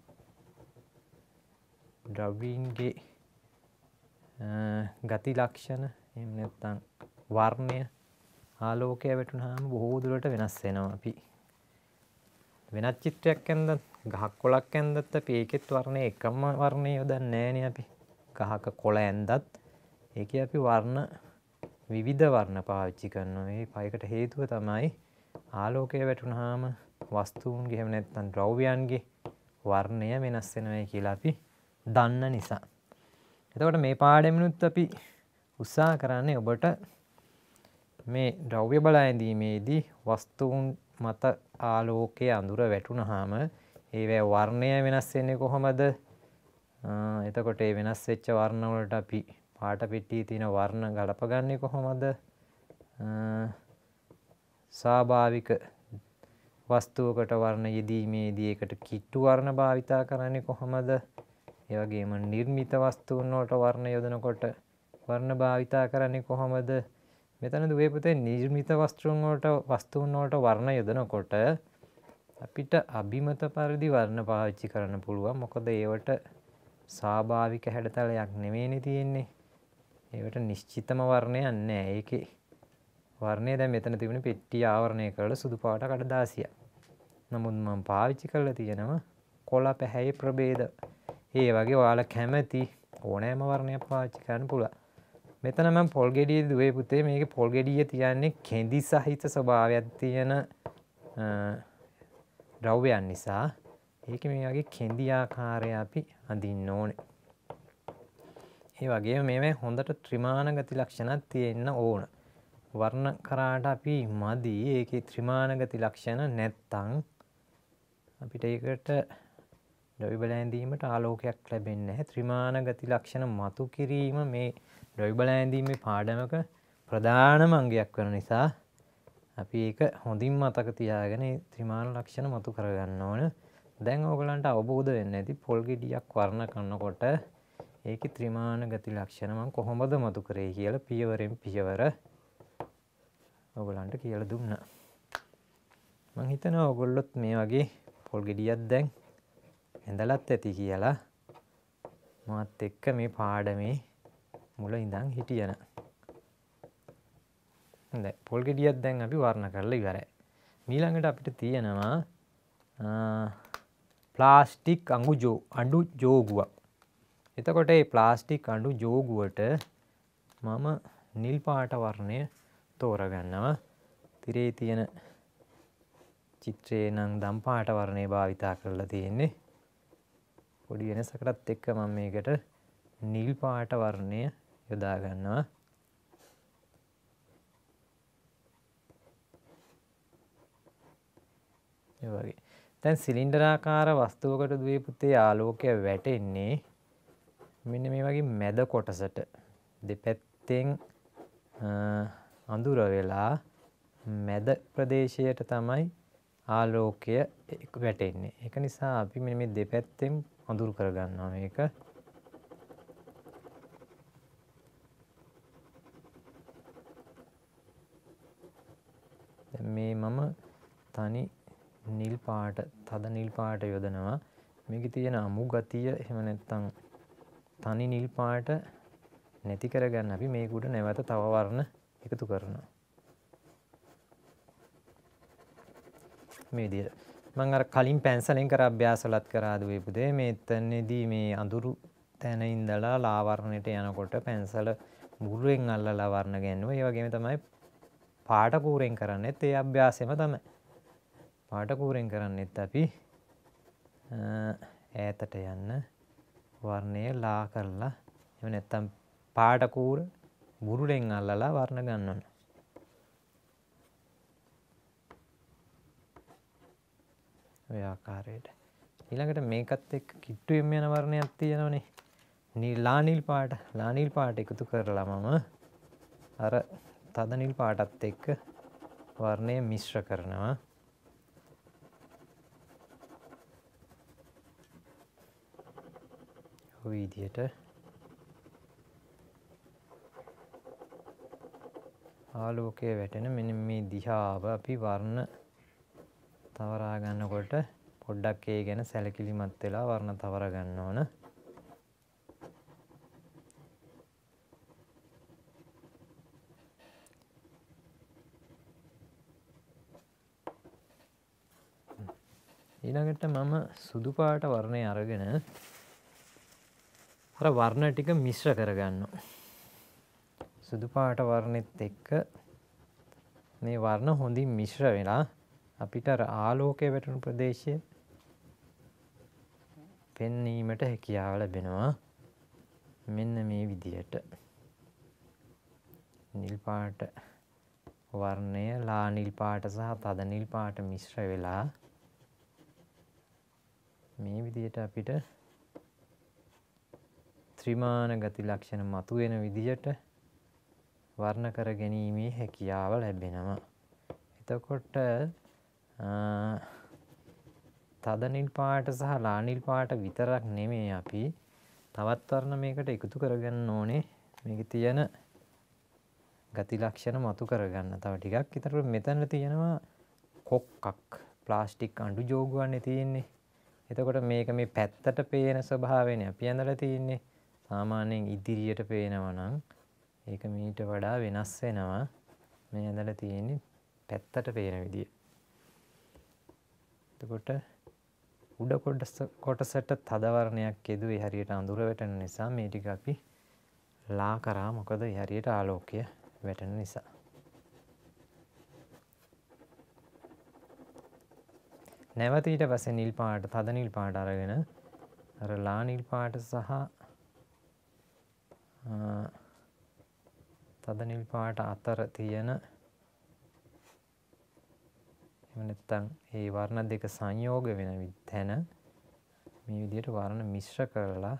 [SPEAKER 1] ද්‍රව්‍යීන්ගේ ගති ලක්ෂණ එහෙම නැත්නම් වර්ණය ආලෝකය වැටුනහම බොහෝ දුරට වෙනස් වෙනවා. අපි වෙනත් චිත්‍රයක් ඇඳන් ගහක් කොළක් ඇඳද්ත් අපි ඒකෙත් වර්ණය එකම වර්ණය යොදන්නේ නැහනේ අපි. ගහක කොළ ඇඳද්ත් ඒකේ අපි වර්ණ විවිධ වර්ණ පාවිච්චි කරනවා. මේ පයකට හේතුව තමයි ආලෝකය වැටුනහම වස්තුන්ගේ එහෙම නැත්නම් ද්‍රව්‍යයන්ගේ වර්ණය වෙනස් වෙනවයි කියලා අපි දන්න නිසා. එතකොට මේ පාඩමෙනුත් අපි උත්සාහ කරන්නේ ඔබට මේ ද්‍රව්‍ය බල ඇඳීමේදී වස්තුන් මත ආලෝකයේ අඳුර වැටුනහම ඒවැ වර්ණය වෙනස් වෙන්නේ කොහොමද? එතකොට ඒ වෙනස් වෙච්ච වර්ණ වලට අපි පාට පෙට්ටියේ තියෙන වර්ණ ගලපගන්නේ කොහොමද? ස්වාභාවික වස්තුවකට වර්ණ යෙදීමේදී ඒකට කිට්ටු වර්ණ භාවිතා කරන්නේ කොහොමද? ඒ වගේම නිර්මිත වස්තුන් වලට වර්ණ යොදනකොට වර්ණ භාවිතා කරන්නේ කොහොමද? මෙතන දුවේ පුතේ නිර්මිත වස්තුන් වලට වර්ණ යොදනකොට අපිට අභිමත පරිදි වර්ණ පාවිච්චි කරන්න පුළුවන්. මොකද ඒවට ස්වාභාවික හැඩතලයක් නෙමෙයිනේ තියෙන්නේ. ඒවට නිශ්චිතම වර්ණයක් නැහැ. ඒකේ වර්ණය දැන් මෙතන තිබුණේ පෙට්ටිය ආවරණය කරලා සුදු පාට කඩදාසියක්. නමුත් මම පාවිච්චි කරලා තියෙනවා කොළ පැහැයි ප්‍රභේද. ඒ වගේ ඔයාලා කැමති ඕනෑම වර්ණයක් පාවිච්චි කරන්න පුළුවන්. මෙතන මම පොල් ගෙඩියේ දුවේ පුතේ මේකේ පොල් ගෙඩිය තියන්නේ කෙඳි සහිත ස්වභාවයක් තියෙන ද්‍රව්‍යයන් නිසා ඒකේ මේ වගේ කෙඳි ආකාරය අපි අඳින්න ඕනේ. ඒ වගේම මේවා හොඳට ත්‍රිමාන ගති ලක්ෂණක් තියෙන්න ඕන. වර්ණ කරාට අපි මදි ඒකේ ත්‍රිමාන ගති ලක්ෂණ නැත්තම් අපිට ඒකට ද්‍රව්‍ය බල ඇඳීමට ආලෝකයක් ලැබෙන්නේ නැහැ. ත්‍රිමාන ගති ලක්ෂණ මතු කිරීම මේ ද්‍රව්‍ය බල ඇඳීමේ පාඩමක ප්‍රධානම අංගයක් වෙන නිසා අපි ඒක හොඳින් මතක තියාගෙන ත්‍රිමාන ලක්ෂණ මතු කරගන්න ඕන. දැන් ඕගලන්ට අවබෝධ වෙන්න ඇති පොල් ගෙඩියක් වර්ණ කරනකොට ඒකේ ත්‍රිමාන ගති ලක්ෂණ මම කොහොමද මතු කරේ කියලා පියවරෙන් පියවර ඔයගලන්ට කියලා දුන්නා. මම හිතනවා ඔයගොල්ලොත් මේ වගේ පොල් ගෙඩියක් දැන් ඇඳලත් ඇති කියලා මාත් එක්ක මේ පාඩමේ මුල ඉඳන් හිටියන. හොඳයි පොල් ගෙඩියක් දැන් අපි වර්ණ කරලා ඉවරයි. ඊළඟට අපිට තියෙනවා ප්ලාස්ටික් අඬු ජෝගුවක්. එතකොට මේ ප්ලාස්ටික් අඬු ජෝගුවට මම නිල් පාට වර්ණය තෝරගන්නවා. තිරේ තියෙන චිත්‍රේ නම් දම් පාට වර්ණය භාවිතා කරලා තියෙන්නේ. පොඩි වෙනසකටත් එක්ක මම මේකට නිල් පාට වර්ණය යොදා ගන්නවා. ඒ වගේ. දැන් සිලින්ඩරාකාර වස්තුවකට දුවේ පුතේ ආලෝකය වැටෙන්නේ මෙන්න මේ වගේ මැද කොටසට. දෙපැත්තෙන් අඳුර වෙලා මැද ප්‍රදේශයට තමයි ආලෝකය වැටෙන්නේ. ඒක නිසා අපි මෙන්න මේ දෙපැත්තෙන් අඳුර කරගන්නවා මේක. දැන් මේ මම තනි නිල් පාට, තද නිල් පාට යොදනවා. මේකේ තියෙන අමු ගතිය එහෙම නැත්නම් තනි නිල් පාට නැති කරගන්න අපි මේක උඩ නැවත තව වර්ණ එකතු කරනවා. මේ විදිහට. මම අර කලින් පැන්සලෙන් කර අභ්‍යාසවලත් කරා දුවේ පුතේ මේතනදී මේ අඳුරු තැන ඉඳලා ලා වර්ණයට යනකොට පැන්සල මුරුවෙන් අල්ලලා වර්ණ ගන්නවා. ඒ වගේම තමයි පාට කූරෙන් කරන්නේත් ඒ අභ්‍යාසෙම තමයි. පාට කූරෙන් කරන්නේත් අපි ඈතට යන්න වර්ණය ලා කරලා එහෙම නැත්නම් පාට කූර මුරුවෙන් අල්ලලා වර්ණ ගන්නවා. ඔය ආකාරයට. ඊළඟට මේකත් එක්ක කිට්ටුවෙම යන වර්ණයක් තියෙනවනේ. ලා නිල් පාට එකතු කරලා මම අර තද නිල් පාටත් එක්ක වර්ණය මිශ්‍ර කරනවා. ඔය විදිහට ආලෝකය වැටෙන මෙන්න මේ දිහාව අපි වර්ණ තවරා ගන්නකොට පොඩ්ඩක් ඒ ගැන සැලකිලිමත් වෙලා වර්ණ තවර ගන්න ඕන. ඊළඟට මම සුදු පාට වර්ණය අරගෙන අර වර්ණ ටික මිශ්‍ර කරගන්නවා. සුදු පාට වර්ණෙත් එක්ක මේ වර්ණ හොඳින් මිශ්‍ර වෙලා අපිට අර ආලෝකය වැටෙන ප්‍රදේශය පෙන්වීමට හැකියාව ලැබෙනවා. මෙන්න මේ විදියට නිල් පාට වර්ණය ලා නිල් පාට සහ තද නිල් පාට මිශ්‍ර වෙලා මේ විදියට අපිට ත්‍රිමාන ගති ලක්ෂණ මතුවෙන විදියට වර්ණ කර ගැනීමේ හැකියාව ලැබෙනවා. එතකොට තද නිල් පාට සහ ලා නිල් පාට විතරක් නෙමෙයි අපි තවත් වර්ණ මේකට එකතු කරගන්න ඕනේ. මේකේ තියෙන ගති ලක්ෂණ මතු කරගන්න තව ටිකක්. ඊට මෙතන තියෙනවා කොක්කක් ප්ලාස්ටික් අඬු ජෝගුවන්නේ තියෙන්නේ. එතකොට මේක මේ පැත්තට පේන ස්වභාවයනේ අපි ඇඳලා තියෙන්නේ. සාමාන්‍යයෙන් ඉදිරියට පේනවා නම් ඒක මීට වඩා වෙනස් වෙනවා. මේ ඇඳලා තියෙන්නේ පැත්තට පේන විදිය. එතකොට උඩ කොටසට තද වර්ණයක් යෙදුවේ හරියට අඳුර වැටෙන නිසා මේ ටික අපි ලා කරා. මොකද ඒ හරියට ආලෝකය වැටෙන නිසා. නැවත ඊට පස්සේ නිල් පාට තද නිල් පාට අරගෙන අර ලා නිල් පාට සහ තද නිල් පාට අතර තියෙන එහෙම නැත්නම් ඒ වර්ණ දෙක සංයෝග වෙන තැන මේ විදිහට වර්ණ මිශ්‍ර කරලා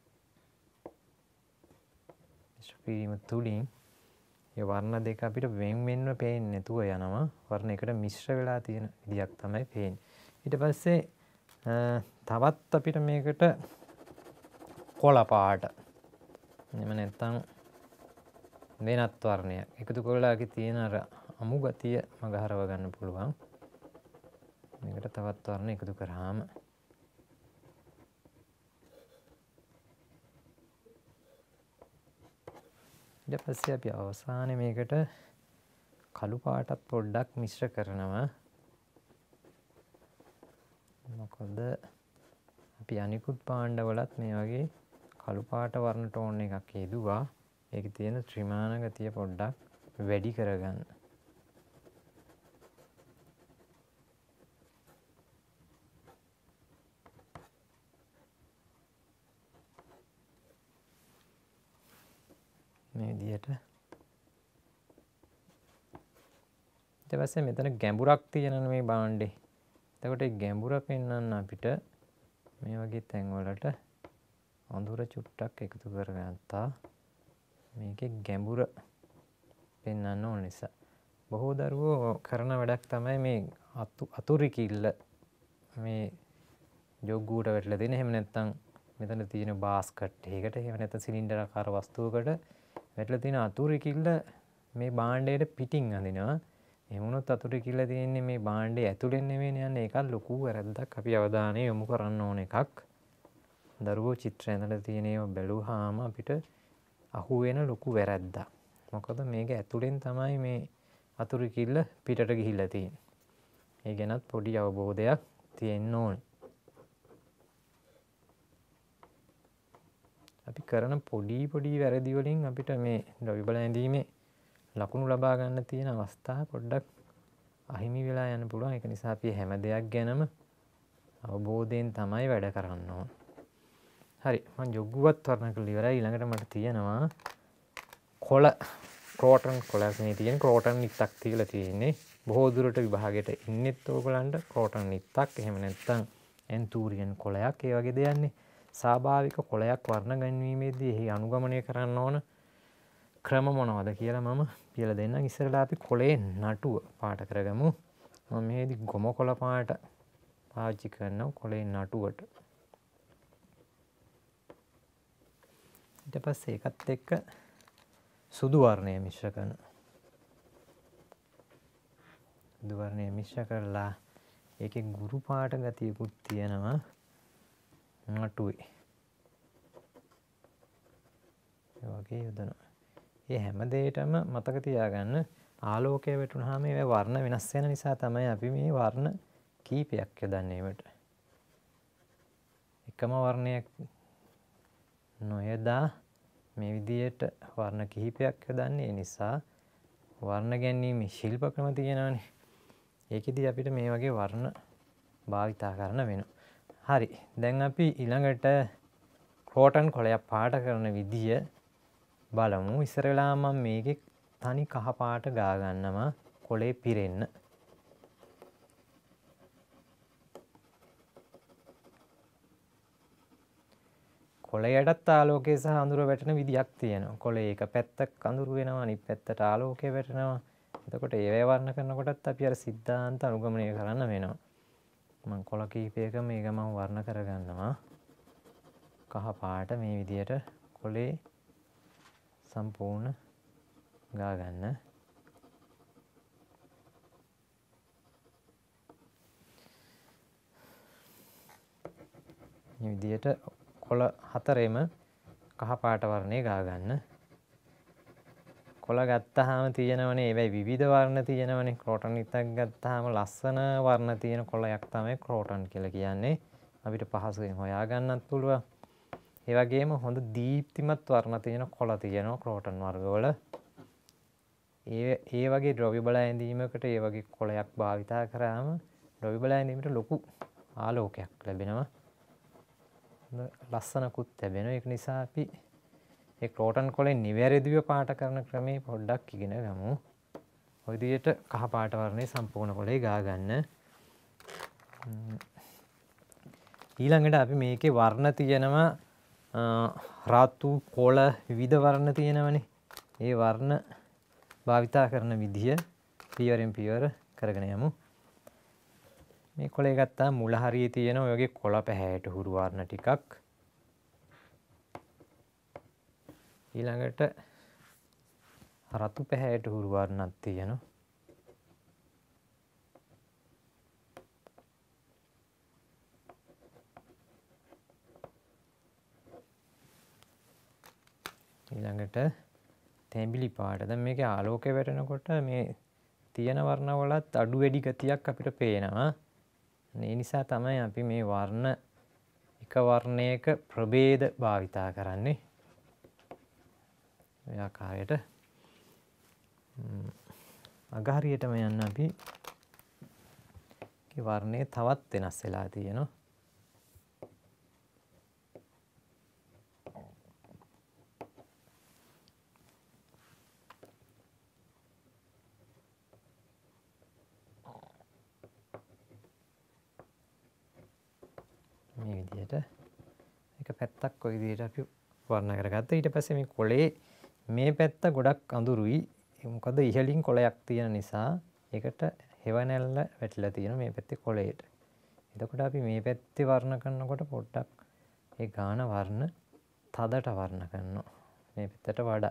[SPEAKER 1] මිශ්‍ර කිරීම තුලින් ඒ වර්ණ දෙක අපිට වෙන් වෙන්ව පේන්නේ නැතුව යනවා. වර්ණ එකට මිශ්‍ර වෙලා තියෙන විදියක් තමයි පේන්නේ. ඊට පස්සේ තවත් අපිට මේකට කොළ පාට එහෙම නැත්නම් වෙනත් වර්ණයක් එකතු කරලාගේ තියෙන අර අමු ගතිය මගහරව ගන්න පුළුවන්. මේකට තවත් වර්ණ එකතු කරාම ඊට පස්සේ අපි අවසානයේ මේකට කළු පාටත් පොඩ්ඩක් මිශ්‍ර කරනවා. මොකද අපි අනිකුත් පාණ්ඩවලත් මේ වගේ කළු පාට වර්ණ ටෝන් එකක් යෙදුවා. ඒකේ තියෙන ත්‍රිමාන ගතිය පොඩ්ඩක් වැඩි කරගන්න. මේ විදියට ඊට පස්සේ මෙතන ගැඹුරක් තියෙනවා මේ භාණ්ඩේ. එතකොට ඒ ගැඹුර පෙන්වන්න අපිට මේ වගේ තැන් වලට අඳුර චුට්ටක් එකතු කරගත්තා. මේකේ ගැඹුර පෙන්වන්න ඕන නිසා බොහෝ දරුවෝ කරන වැඩක් තමයි මේ අතුරු කිල්ල මේ ජොග්ගුවට වැටලා දෙන. එහෙම නැත්නම් මෙතන තියෙන බාස්කට් එකකට එහෙම නැත්නම් සිලින්ඩර් ආකාර වස්තුවකට වැටලා තියෙන අතුරු කිල්ල මේ භාණ්ඩයට පිටින් අඳිනවා. එහෙම වුණොත් අතුරු කිල්ල තියෙන්නේ මේ භාණ්ඩේ ඇතුලෙන් නෙවෙයි යන්නේ. ඒකත් ලොකු වැරද්දක්. අපි අවධානය යොමු කරන්න ඕන එකක්. දරුවෝ චිත්‍ර ඇඳලා තියෙන ඒවා බැලුවාම අපිට අහු වෙන ලොකු වැරද්දක්. මොකද මේක ඇතුලෙන් තමයි මේ අතුරු කිල්ල පිටට ගිහිල්ලා තියෙන්නේ. ඒ ගැනත් පොඩි අවබෝධයක් තියෙන්න ඕන. අපි කරන පොඩි වැරදි වලින් අපිට මේ ද්‍රව්‍ය බල ඇඳීමේ ලකුණු ලබා ගන්න තියෙන අවස්ථා පොඩ්ඩක් අහිමි වෙලා යන්න පුළුවන්. ඒක නිසා අපි හැම දෙයක් ගැනම අවබෝධයෙන් තමයි වැඩ කරන්න ඕන. හරි, මම ජොග්ගුවත් වර්ණ කරලා ඉවරයි. ඊළඟට මට තියෙනවා කොළ ක්‍රෝටන් කොළක් මේ තියෙන ක්‍රෝටන් නිත්තක් තියලා තියෙන්නේ. බොහෝ දුරට විභාගයට ඉන්නෙත් ඕගලන්ට ක්‍රෝටන් නිත්තක්. එහෙම නැත්නම් එන්තූරියන් කොළයක්. ඒ වගේ දෙයක්නේ. ස්වාභාවික කොළයක් වර්ණ ගැනීමේදී එහි අනුගමනය කරන්න ඕන ක්‍රම මොනවද කියලා මම කියලා දෙන්නම්. ඉස්සරලා අපි කොළේ නටුව පාට කරගමු. මම මේදී ගොම කොළ පාට පාවිච්චි කරනවා කොළේ නටුවට. ඊට පස්සේ ඒකත් එක්ක සුදු වර්ණය මිශ්‍ර කරනවා. සුදු වර්ණය මිශ්‍ර කරලා ඒකේ ගුරු පාට ගතියකුත් තියෙනවා නටුවේ. ඒ වගේ යොදනවා. මේ හැම දෙයකම මතක තියාගන්න ආලෝකය වැටුනහම ඒ වර්ණ වෙනස් වෙන නිසා තමයි අපි මේ වර්ණ කීපයක් යොදන්නේ ඒවට. එකම වර්ණයක් නොයදා මේ විදියට වර්ණ කිහිපයක් යොදන්නේ. ඒ නිසා වර්ණ ගැනීමේ ශිල්ප ක්‍රම තියෙනවානේ. ඒකෙදී අපිට මේ වගේ වර්ණ භාවිතා කරන්න වෙනවා. හරි දැන් අපි ඊළඟට ක්‍රෝටන් කොලයක් පාට කරන විදිය බලමු. ඉස්සර වෙලා මම මේකේ තනි කහ පාට ගා ගන්නවා කොලේ පිරෙන්න. කොලයටත් ආලෝකය සහ අඳුර වැටෙන විදියක් තියෙනවා. කොලේ එක පැත්තක් අඳුර වෙනවා අනිත් පැත්තට ආලෝකය වැටෙනවා. එතකොට ඒවැය වර්ණ කරනකොටත් අපි අර සිද්ධාන්ත අනුගමනය කරන්න වෙනවා. මම කොල කීපයක මේක මම වර්ණ කරගන්නවා. කහ පාට මේ විදියට කොලේ සම්පූර්ණ ගා ගන්න. මේ විදියට කොළ හතරෙම කහ පාට වර්ණය ගා ගන්න. කොළ ගත්තාම තියෙනවනේ ඒවයි විවිධ වර්ණ තියෙනවනේ. ක්‍රෝටන් එකක් ගත්තාම ලස්සන වර්ණ තියෙන කොළයක් තමයි ක්‍රෝටන් කියලා කියන්නේ. අපිට පහසුවෙන් හොයා ගන්නත් පුළුවන්. ඒ වගේම හොඳ දීප්තිමත් වර්ණ තියෙන කොළ තියෙනවා ක්‍රෝටන් වර්ගවල. ඒ වගේ ද්‍රව්‍ය බල ඇඳීමකට ඒ වගේ කොළයක් භාවිතා කරාම ද්‍රව්‍ය බල ඇඳීමට ලොකු ආලෝකයක් ලැබෙනවා. ලස්සනකුත් ලැබෙනවා. ඒක නිසා අපි ඒ ක්‍රෝටන් කොලේ නිවැරදිව පාට කරන ක්‍රමේ පොඩ්ඩක් ඉගෙන ගමු. ඔය විදිහට කහ පාට වර්ණේ සම්පූර්ණ කොලේ ගා ගන්න. ඊළඟට අපි මේකේ වර්ණ තියෙනවා රතු කොළ විවිධ වර්ණ තියෙනවනේ. ඒ වර්ණ භාවිතා කරන විදිය පියවරෙන් පියවර කරගෙන යමු. මේ කොලේ ගත්තා මුල හරියේ තියෙන ඔය වගේ කොළ පැහැයට හුරු වර්ණ ටිකක්. ඊළඟට රතු පැහැයට හුරු වර්ණක් තියෙනවා. ඊළඟට තැඹිලි පාට. දැන් මේකේ ආලෝකය වැටෙනකොට මේ තියෙන වර්ණවලත් අඩු වැඩි ගතියක් අපිට පේනවා. ඒ නිසා තමයි අපි මේ වර්ණ එක වර්ණයක ප්‍රභේද භාවිතා කරන්නේ. ඒ ආකාරයට අගහරියටම යන්න අපි මේ වර්ණය තවත් වෙනස් වෙලා තියෙනවා. මේ විදිහට එක පැත්තක් ඔය විදිහට අපි වර්ණ කරගත්තා. ඊට පස්සේ මේ කොලේ මේ පැත්ත ගොඩක් අඳුරුයි. මොකද ඉහළින් කොලයක් තියෙන නිසා ඒකට හෙවණැල්ල වැටිලා තියෙන මේ පැත්තේ කොලේට. එතකොට අපි මේ පැත්තේ වර්ණ කරනකොට පොඩ්ඩක් ඒ ගාන වර්ණ තදට වර්ණ කරනවා. මේ පැත්තට වඩා.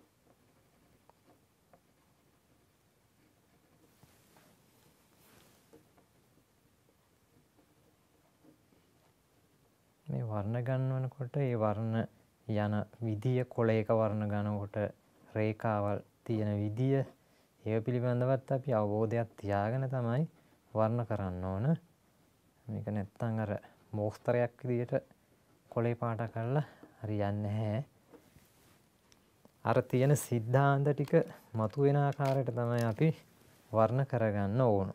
[SPEAKER 1] මේ වර්ණ ගන්නවනකොට ඒ වර්ණ යන විදිය කොලයක වර්ණ ගන්නකොට රේඛාවල් තියෙන විදිය ඒව පිළිබඳවත් අපි අවබෝධයක් තියාගෙන තමයි වර්ණ කරන්න ඕන. මේක නැත්තම් අර මෝස්තරයක් විදියට කොලේ පාට කරලා හරියන්නේ නැහැ. අර තියෙන සිද්ධාන්ත ටික මතුවෙන ආකාරයට තමයි අපි වර්ණ කරගන්න ඕන.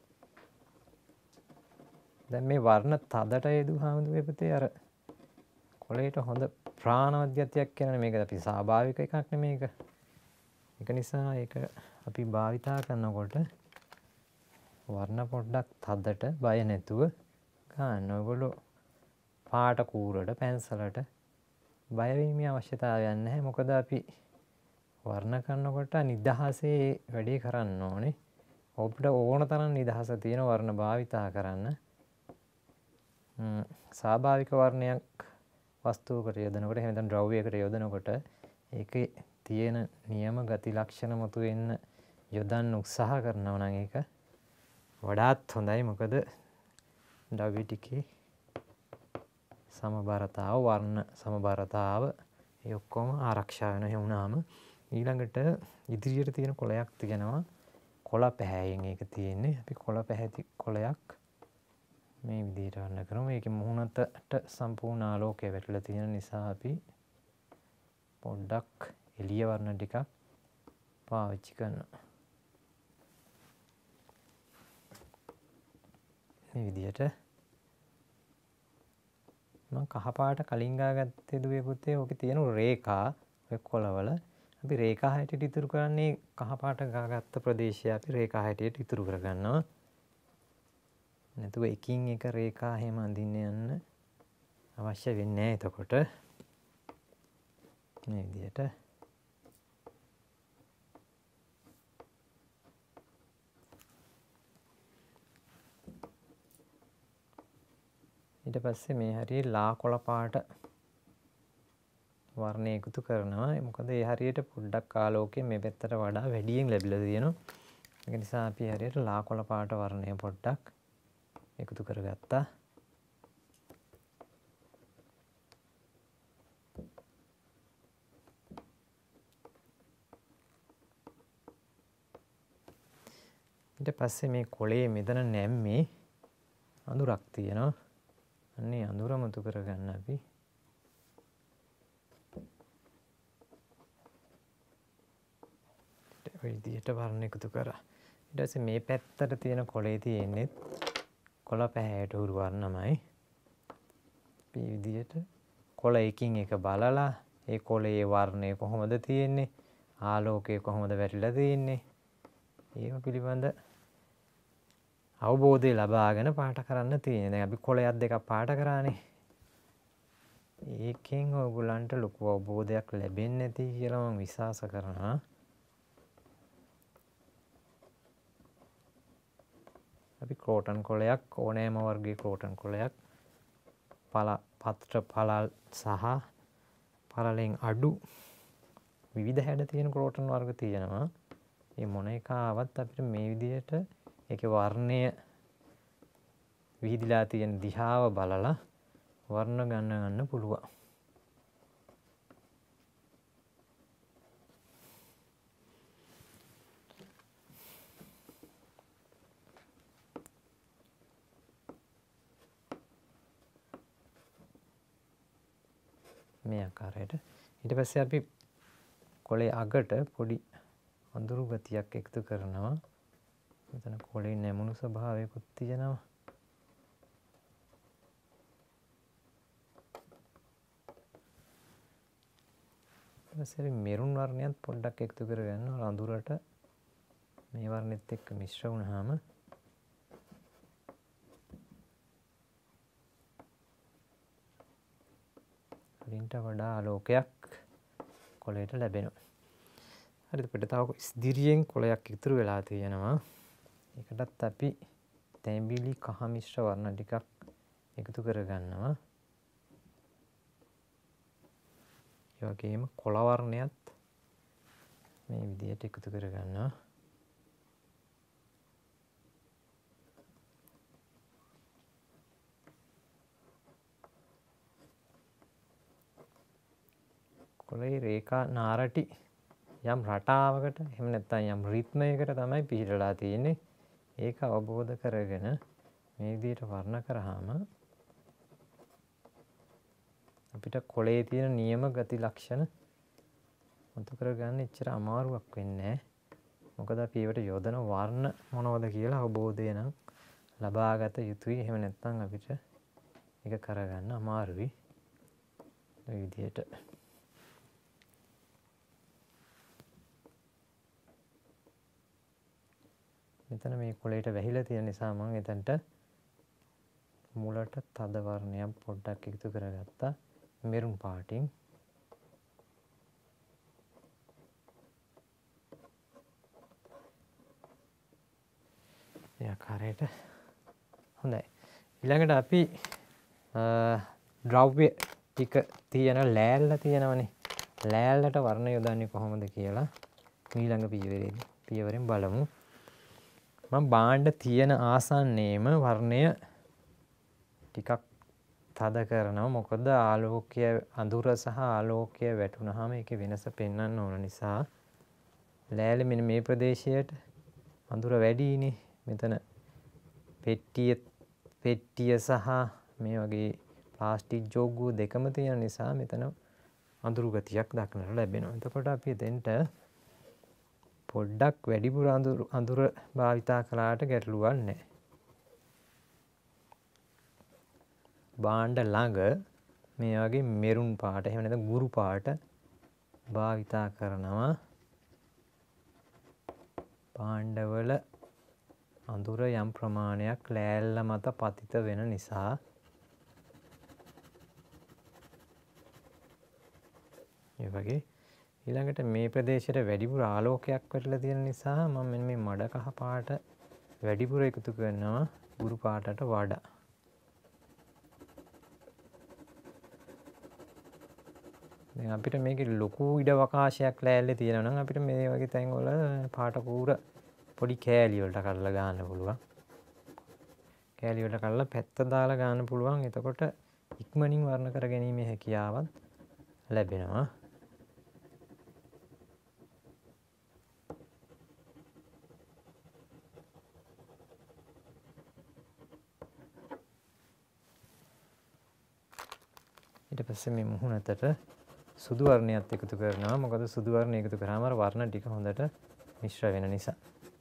[SPEAKER 1] දැන් මේ වර්ණ තදට යෙදුවාම දුවේපතේ අර කොලේට හොඳ ප්‍රාණවත් ගතියක් කියන්නේ. මේක අපි ස්වාභාවික එකක් නෙමෙයි මේක. ඒක නිසා ඒක අපි භාවිතා කරනකොට වර්ණ පොඩ්ඩක් තදට බය නැතුව ගන්න. ඔයගොල්ලෝ පාට කූරට පැන්සලට බය වීමේ අවශ්‍යතාවයක් නැහැ. මොකද අපි වර්ණ කරනකොට නිදහසේ වැඩේ කරන්න ඕනේ. ඔබට ඕන තරම් නිදහස තියෙන වර්ණ භාවිතා කරන්න. ස්වාභාවික වර්ණයක් වස්තුවකට යොදනකොට එහෙම නැත්නම් ද්‍රව්‍යයකට යොදනකොට ඒකේ තියෙන නියම ගති ලක්ෂණ මතුවෙන්න යොදන්න උත්සාහ කරනවා නම් ඒක වඩාත් හොඳයි. මොකද ද්‍රව්‍ය ටිකේ සමබරතාව වර්ණ සමබරතාව ඒ ඔක්කොම ආරක්ෂා වෙන වුණාම ඊළඟට ඉදිරියට තියෙන කොලයක් තියෙනවා. කොළ පැහැයෙන් ඒක තියෙන්නේ. අපි කොළ පැහැති කොලයක් මේ විදිහට වර්ණ කරමු. ඒකේ මුහුණට සම්පූර්ණ ආලෝකය වැටලා තියෙන නිසා අපි පොඩ්ඩක් එළිය වර්ණ ටිකක් පාවිච්චි කරනවා. මේ විදිහට මම කහ පාට කලින් ගාගත්තේ දුවේ පුතේ ඕකේ තියෙන රේඛා ඔය කොළවල අපි රේඛා හැටියට ඉතුරු කරන්නේ කහ පාට ගාගත්ත ප්‍රදේශය අපි රේඛා හැටියට ඉතුරු කරගන්නවා. නැතුව එකින් එක රේඛා එහෙම අඳින්න යන්න අවශ්‍ය වෙන්නේ නැහැ. එතකොට මේ විදිහට ඊට පස්සේ මේ හරියට ලා කොළ පාට වර්ණය එකතු කරනවා. මොකද ඒ හරියට පොඩ්ඩක් ආලෝකය මේ පැත්තට වඩා වැඩියෙන් ලැබිලා තියෙනවා. ඒක නිසා අපි හරියට ලා කොළ පාට වර්ණය පොඩ්ඩක් එකතු කරගත්තා. ඊට පස්සේ මේ කොළේ මෙතන නැම්මේ අඳුරක් තියෙනවා. අන්නේ අඳුර මතු කරගන්න අපි ඔය විදිහට වර්ණ එකතු කරා. ඊට පස්සේ මේ පැත්තට තියෙන කොළේ තියෙන්නේ කොළ පැහැයට උරු වර්ණමයි. මේ විදිහට කොළ එකින් එක බලලා ඒ කොළේ වර්ණය කොහොමද තියෙන්නේ, ආලෝකය කොහොමද වැටිලා තියෙන්නේ, ඒව පිළිබඳ අවබෝධය ලබාගෙන පාට කරන්න තියෙන්නේ. දැන් අපි කොළයක් දෙකක් පාට කරානේ. ඒකෙන් ඔයගොල්ලන්ට ලොකු අවබෝධයක් ලැබෙන්නේ නැති කියලා මම විශ්වාස කරනවා. අපි ක්‍රෝටන් කොළයක් ඕනෑම වර්ගයේ ක්‍රෝටන් කොළයක් පත්‍ර පළල් සහ පළලෙන් අඩු විවිධ හැඩ තියෙන ක්‍රෝටන් වර්ග තියෙනවා. මේ මොන එක ආවත් අපිට මේ විදිහට ඒකේ වර්ණය විහිදිලා තියෙන දිහාව බලලා වර්ණ ගන්න පුළුවන්. මේ ආකාරයට ඊට පස්සේ අපි කොළේ අගට පොඩි අඳුරු ගතියක් එකතු කරනවා. මෙතන කොළේ නැමුණු ස්වභාවයකුත් තියෙනවා. ඊපස්සේ මෙරුන් වර්ණයත් පොඩ්ඩක් එකතු කරගන්නවා. අඳුරට මේ වර්ණෙත් එක්ක මිශ්‍ර වුණාම ලින්ට වඩා ආලෝකයක් කොළයට ලැබෙනවා. හරිද? අපිට තව ඉදිරියෙන් කොළයක් ඉතුරු වෙලා තියෙනවා. ඒකටත් අපි තැඹිලි කහ මිශ්‍ර වර්ණ ටිකක් එකතු කරගන්නවා. ඒ වගේම කොළ වර්ණයත් මේ විදිහට එකතු කරගන්නවා. කොළේ රේඛා නාරටි යම් රටාවකට එහෙම නැත්නම් යම් රිද්මයකට තමයි පිහිටලා තියෙන්නේ. ඒක අවබෝධ කරගෙන මේ විදිහට වර්ණ කරාම අපිට කොළේ තියෙන නියම ගති ලක්ෂණ මතු කරගන්න එච්චර අමාරුවක් වෙන්නේ නැහැ. මොකද අපි ඒවට යොදන වර්ණ මොනවද කියලා අවබෝධය නම් ලබාගත යුතුයි. එහෙම නැත්නම් අපිට ඒක කරගන්න අමාරුයි. මේ විදිහට මෙතන මේ කොළේට වැහිලා තියෙන නිසා මම එතනට මුලට තද වර්ණයක් පොඩ්ඩක් එකතු කරගත්තා මෙරුන් පාටින්. මේ ආකාරයට හොඳයි. ඊළඟට අපි ද්‍රව්‍ය ටික තියෙන ලෑල්ල තියෙනවනේ. ලෑල්ලට වර්ණ යොදන්නේ කොහොමද කියලා ඊළඟ පියවරෙන් බලමු. මම බාණ්ඩ තියෙන ආසන්නයේම වර්ණය ටිකක් තද කරනවා. මොකද ආලෝකය අඳුර සහ ආලෝකය වැටුනහම ඒකේ වෙනස පෙන්වන්න ඕන නිසා ලෑල්ල මෙන්න මේ ප්‍රදේශයට අඳුර වැඩිනේ. මෙතන පෙට්ටිය සහ මේ වගේ ප්ලාස්ටික් ජෝගුව දෙකම තියෙන නිසා මෙතන අඳුරු ගතියක් දක්නට ලැබෙනවා. එතකොට අපි එතෙන්ට පොඩ්ඩක් වැඩිපුර අඳුර භාවිතා කළාට ගැටලුවක් නැහැ. බාණ්ඩ ළඟ මේ වගේ මෙරුන් පාට එහෙම නැත්නම් ගුරු පාට භාවිතා කරනවා භාණ්ඩවල අඳුර යම් ප්‍රමාණයක් ලෑල්ල මත පතිත වෙන නිසා ඒ වගේ ඊළඟට මේ ප්‍රදේශයට වැඩිපුර ආලෝකයක් වැටලා තියෙන නිසා මම මෙන්න මේ මඩ කහ පාට වැඩිපුර එකතු කරනවා ගුරු පාටට වඩා. දැන් අපිට මේකේ ලොකු ඉඩ අවකාශයක් ලෑල්ලේ තියෙනවා නම් අපිට මේ වගේ තැන්වල පාට කූර පොඩි කෑලි වලට කඩලා ගන්න පුළුවන්. කෑලි වලට කඩලා පැත්ත දාලා ගන්න පුළුවන්. එතකොට ඉක්මනින් වර්ණ කර ගැනීමේ හැකියාවක් ලැබෙනවා. ඊට පස්සේ මේ මුහුණතට සුදු වර්ණයත් එකතු කරනවා. මොකද සුදු වර්ණය එකතු කරාම අර වර්ණ ටික හොඳට මිශ්‍ර වෙන නිසා.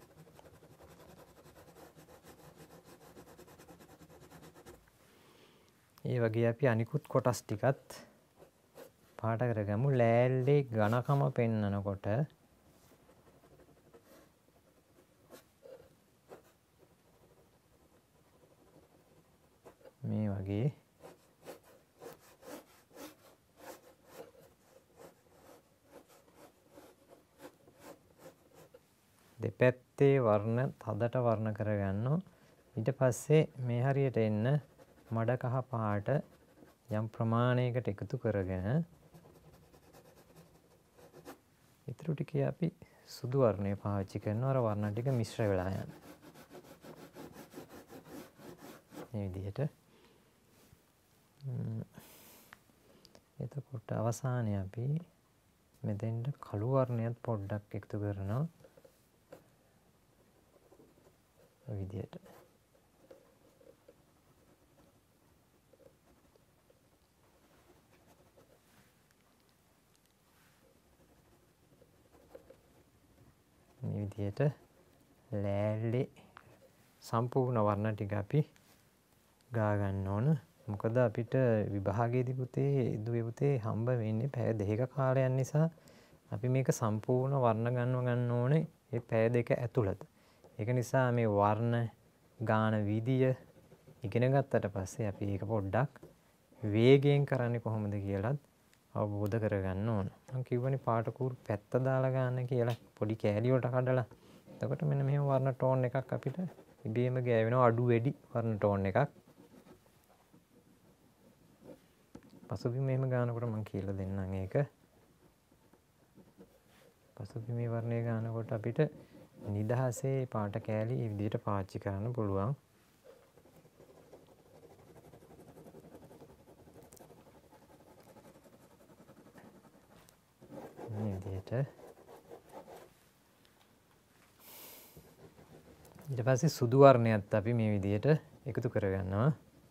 [SPEAKER 1] ඒ වගේ අපි අනිකුත් කොටස් ටිකත් පාට කරගමු. ලෑල්ලේ ඝනකම පෙන්නකොට මේ වගේ දෙපැත්තේ වර්ණ තදට වර්ණ කරගන්නවා. ඊට පස්සේ මේ හරියට එන්න මඩ කහ පාට යම් ප්‍රමාණයකට එකතු කරගෙන ඊටු ටිකේ අපි සුදු වර්ණය පාවිච්චි කරනවා අර වර්ණ ටික මිශ්‍ර වෙලා යන. මේ විදිහට. එතකොට අවසානයේ අපි මෙතෙන්ට කළු වර්ණයත් පොඩ්ඩක් එකතු කරනවා. ඔය විදිහට. මේ විදිහට ලෑල්ලේ සම්පූර්ණ වර්ණ ටික අපි ගා ගන්න ඕන. මොකද අපිට විභාගයේදී පුතේ ඉදුවේ පුතේ හම්බ වෙන්නේ පැය දෙකක කාලයක් නිසා අපි මේක සම්පූර්ණ වර්ණ ගන්න ඕනේ ඒ පැය දෙක ඇතුළත. ඒක නිසා මේ වර්ණ ගාන විදිය ඉගෙන ගත්තට පස්සේ අපි ඒක පොඩ්ඩක් වේගයෙන් කරන්නේ කොහොමද කියලාත් අවබෝධ කරගන්න ඕන. මම කිව්වනේ පාට කූරු පැත්ත දාලා ගන්න කියලා පොඩි කෑලි වලට කඩලා. එතකොට මෙන්න මෙහෙම වර්ණ ටෝන් එකක් අපිට ඉබේම ගෑවෙනවා අඩු වැඩි වර්ණ ටෝන් එකක්. පසුබිම එහෙම ගන්නකොට මම කියලා දෙන්නම් ඒක. පසුබිමේ වර්ණය ගන්නකොට අපිට නිදහසේ පාට කෑලි මේ විදිහට පාවිච්චි කරන්න පුළුවන්. මේ විදිහට. ඊට පස්සේ සුදු වර්ණයත් අපි මේ විදිහට එකතු කරගන්නවා.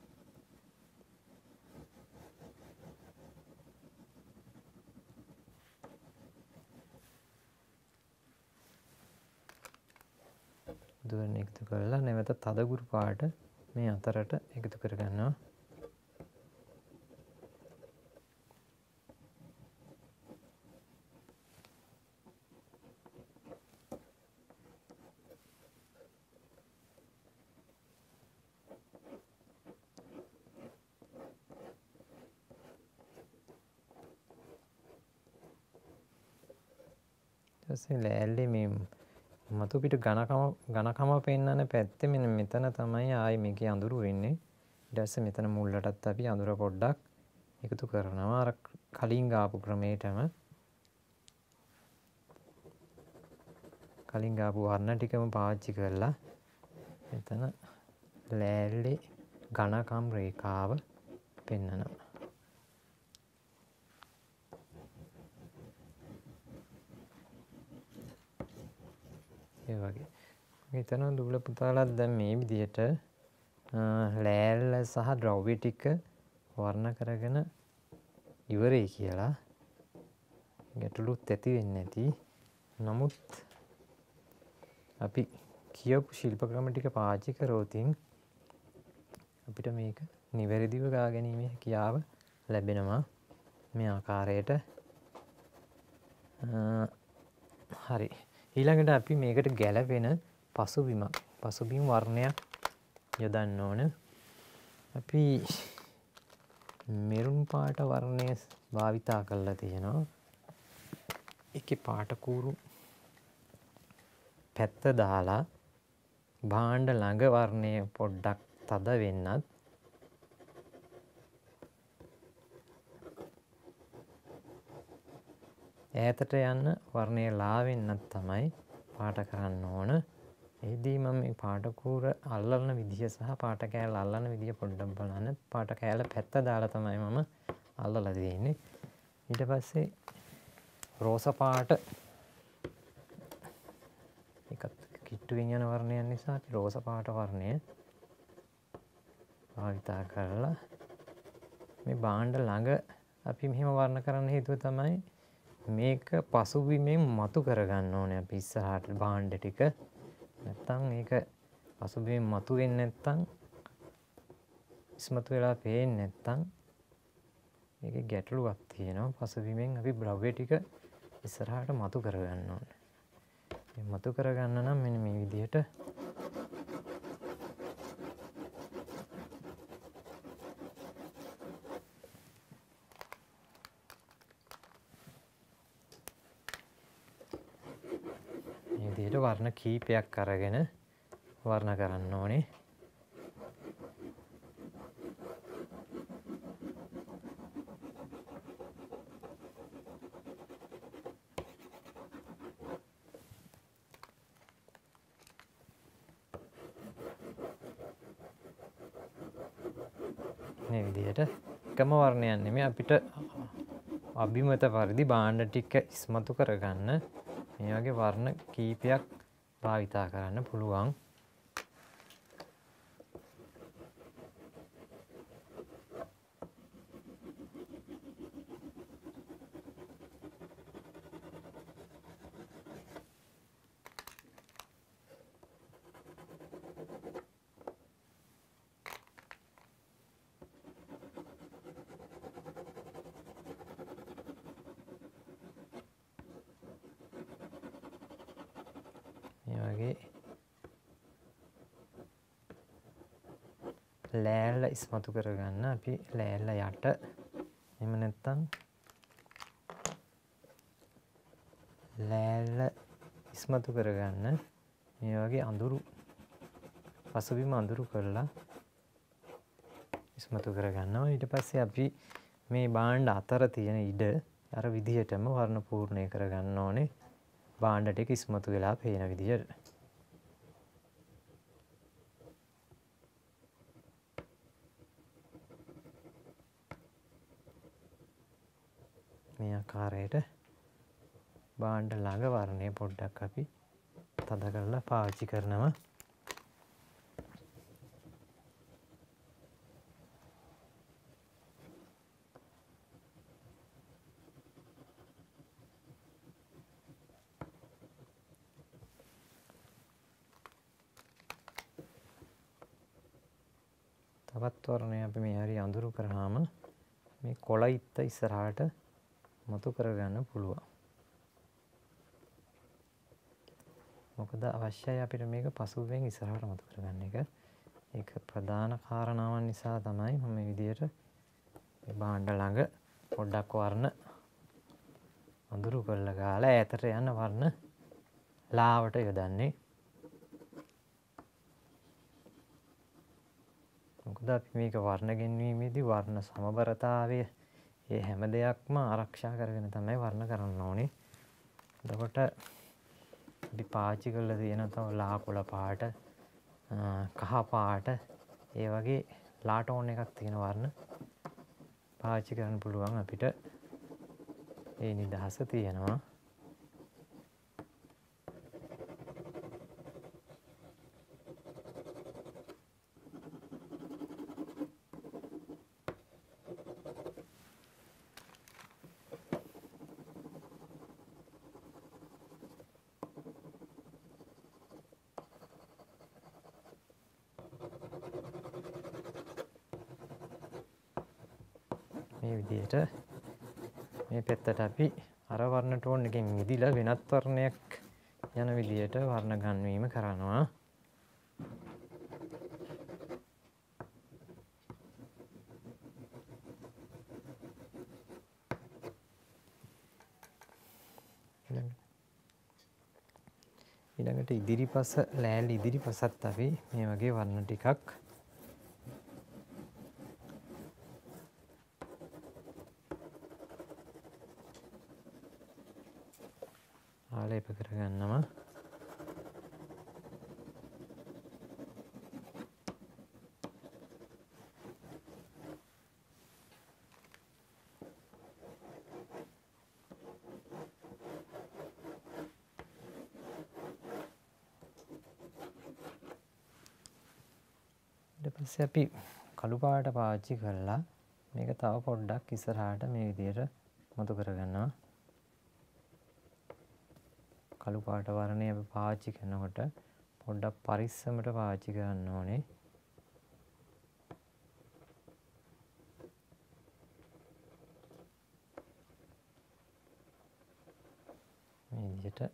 [SPEAKER 1] දුවන එකතු කරලා නැවත තදගුරු පාට මේ අතරට එකතු කරගන්නවා. ඊටසේ ලෑල්ලේ මේ මතු පිට ඝනකම පෙන්වන පැත්තේ මෙන්න මෙතන තමයි ආයේ මේකේ අඳුරු වෙන්නේ. ඊට පස්සේ මෙතන මුල්ලටත් අපි අඳුර පොඩ්ඩක් එකතු කරනවා. අර කලින් ගාපු ක්‍රමයටම කලින් ගාපු වර්ණ ටිකම පාවිච්චි කරලා මෙතන ලෑල්ලේ ඝනකම් රේඛාව පෙන්වනවා. ඒ වගේ. මෙතන දුබල පුතාලත් දැන් මේ විදිහට ලෑල්ල සහ ද්‍රව්‍ය ටික වර්ණ කරගෙන ඉවරයි කියලා ගැටලුත් ඇති වෙන්නේ නැති. නමුත් අපි කියපු ශිල්ප ක්‍රම ටික පාවිච්චි කරොතින් අපිට මේක නිවැරදිව ගා ගැනීමේ හැකියාව ලැබෙනවා මේ ආකාරයට. හරි. ඊළඟට අපි මේකට ගැලපෙන පසුබිම් වර්ණයක් යොදන්න ඕන. අපි මෙරුන් පාට වර්ණය භාවිතා කරලා තියෙනවා. ඒකේ පාටකූරු පැත්ත දාලා භාණ්ඩ ළඟ වර්ණය පොඩ්ඩක් තද වෙන්නත් ඈතට යන්න වර්ණය ලා වෙන්නත් තමයි පාට කරන්න ඕන. එහිදී මම මේ පාටකූර අල්ලන විදිය සහ පාට කෑල්ල අල්ලන විදිය පොඩ්ඩක් බලන්න. පාට කෑල්ල පැත්ත දාලා තමයි මම අල්ලලා තියෙන්නේ. ඊට පස්සේ රෝස පාට එකත් කිට්ටුවෙන් යන වර්ණයක් නිසා අපි රෝස පාට වර්ණය භාවිතා කරලා මේ භාණ්ඩ ළඟ අපි මෙහෙම වර්ණ කරන්න හේතුව තමයි මේක පසුබිමෙන් මතු කරගන්න ඕනේ අපි ඉස්සරහට භාණ්ඩ ටික. නැත්තම් මේක පසුබිමෙන් මතු වෙන්නේ නැත්තම් ඉස්මතු වෙලා පේන්නේ නැත්තම් මේකේ ගැටලුවක් තියෙනවා. පසුබිමෙන් අපි ද්‍රව්‍ය ටික ඉස්සරහට මතු කරගන්න ඕනේ. මේ මතු කරගන්න නම් මෙන්න මේ විදිහට වර්ණ කීපයක් අරගෙන වර්ණ කරන්න ඕනේ. මේ විදිහට එකම වර්ණයක් නෙමෙයි අපිට අභිමත පරිදි භාණ්ඩ ටික ඉස්මතු කරගන්න මේ වගේ වර්ණ කීපයක් භාවිතා කරන්න පුළුවන්. ලෑල්ල ඉස්මතු කරගන්න අපි ලෑල්ල යට එහෙම නැත්නම් ලෑල්ල ඉස්මතු කරගන්න මේ වගේ අඳුරු පසුබිම අඳුරු කරලා ඉස්මතු කරගන්නවා. ඊට පස්සේ අපි මේ භාණ්ඩ අතර තියෙන ඉඩ අර විදිහටම වර්ණ පූර්ණය කරගන්න ඕනේ. භාණ්ඩ ටික ඉස්මතු වෙලා පේන විදිහට. මේ ආකාරයට භාණ්ඩ ළඟ වර්ණය පොඩ්ඩක් අපි තද කරලා පාවිච්චි කරනවා. තවත් වර්ණය අපි මේ හරි අඳුරු කරාම මේ කොළයිත්ත ඉස්සරහට මතු කරගන්න පුළුවන්. මොකද අවශ්‍යයි අපිට මේක පසුබිමෙන් ඉස්සරහට මතු කරගන්න එක. ඒක ප්‍රධාන කාරණාවන් නිසා තමයි මම මේ විදිහට මේ භාණ්ඩ ළඟ පොඩ්ඩක් වර්ණ අඳුරු කරලා ගාලා ඈතට යන වර්ණ ලාවට යොදන්නේ. මොකද අපි මේක වර්ණ ගෙන්වීමේදී වර්ණ සමබරතාවය ඒ හැම දෙයක්ම ආරක්ෂා කරගෙන තමයි වර්ණ කරන්න ඕනේ. එතකොට අපි පාවිච්චි කරලා තියෙන තව ලා කොළ පාට, කහ පාට, ඒ වගේ ලා ටෝන් එකක් තියෙන වර්ණ පාවිච්චි කරන්න පුළුවන් අපිට. ඒ නිදහස තියෙනවා. මේ විදිහට මේ පැත්තට අපි අර වර්ණ ටෝන් එකෙන් මිදිලා වෙනත් වර්ණයක් යන විදිහට වර්ණ ගන්වීම කරනවා. ඊළඟට ඉදිරිපස ලෑලි ඉදිරිපසත් අපි මේ වගේ වර්ණ ටිකක් ආලේප කරගන්නවා. ඊට පස්සේ අපි කළු පාට පාවිච්චි කරලා මේක තව පොඩ්ඩක් ඉස්සරහට මේ විදිහට මතු කරගන්නවා. කළු පාට වර්ණය අපි පාවිච්චි කරනකොට පොඩ්ඩක් පරිස්සමට පාවිච්චි කරන්න ඕනේ. මේ විදිහට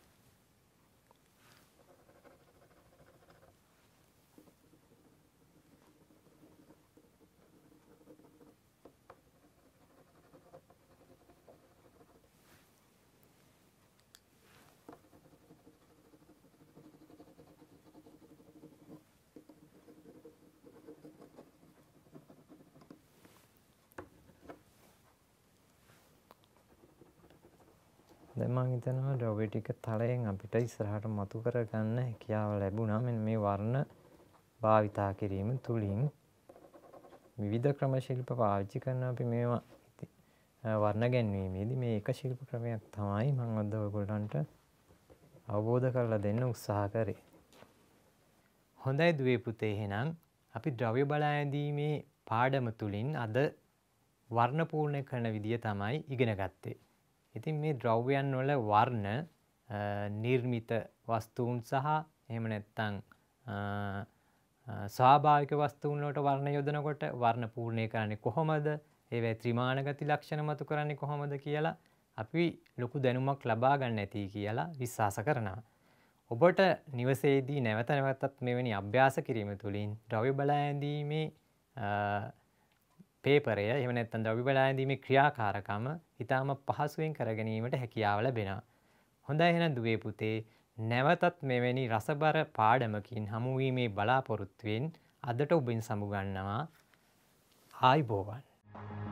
[SPEAKER 1] දැන් මම හිතනවා ද්‍රව්‍ය ටික තලයෙන් අපිට ඉස්සරහට මතු කරගන්න හැකියාව ලැබුණා. මෙන්න මේ වර්ණ භාවිතා කිරීම තුලින් විවිධ ක්‍රම ශිල්ප පාවිච්චි කරන අපි මේවා වර්ණ ගැන්වීමේදී මේ එක ශිල්ප ක්‍රමයක් තමයි මම අද ඔයගොල්ලන්ට අවබෝධ කරලා දෙන්න උත්සාහ කරේ. හොඳයි දුවේ පුතේ, එහෙනම් අපි ද්‍රව්‍ය බලා ඇඳීමේ පාඩම තුලින් අද වර්ණ පූර්ණ කරන විදිය තමයි ඉගෙන ගත්තේ. ඉතින් මේ ද්‍රව්‍යයන් වල වර්ණ නිර්මිත වස්තුන් සහ එහෙම නැත්නම් ස්වාභාවික වස්තුන් වලට වර්ණ යොදනකොට වර්ණ පූර්ණේ කරන්නේ කොහොමද? ඒවැ ත්‍රිමාණ ගති ලක්ෂණ මතු කරන්නේ කොහොමද කියලා අපි ලොකු දැනුමක් ලබා ගන්න ඇති කියලා විශ්වාස කරනවා. ඔබට නිවසේදී නැවත නැවතත් මෙවැනි අභ්‍යාස කිරීම තුළින් ද්‍රව්‍ය බලා ඇඳීමේ පේපරය එහෙම නැත්නම් ද්‍රව්‍ය බලා ඇඳීමේ ක්‍රියාකාරකම ඊටම පහසුවෙන් කර ගැනීමට හැකියාව ලැබෙනවා. හොඳයි එහෙනම් දුවේ පුතේ, නැවතත් මෙවැනි රසබර පාඩමකින් හමු වීමේ බලාපොරොත්තුවෙන් අදට ඔබෙන් සමුගන්නවා. ආයුබෝවන්.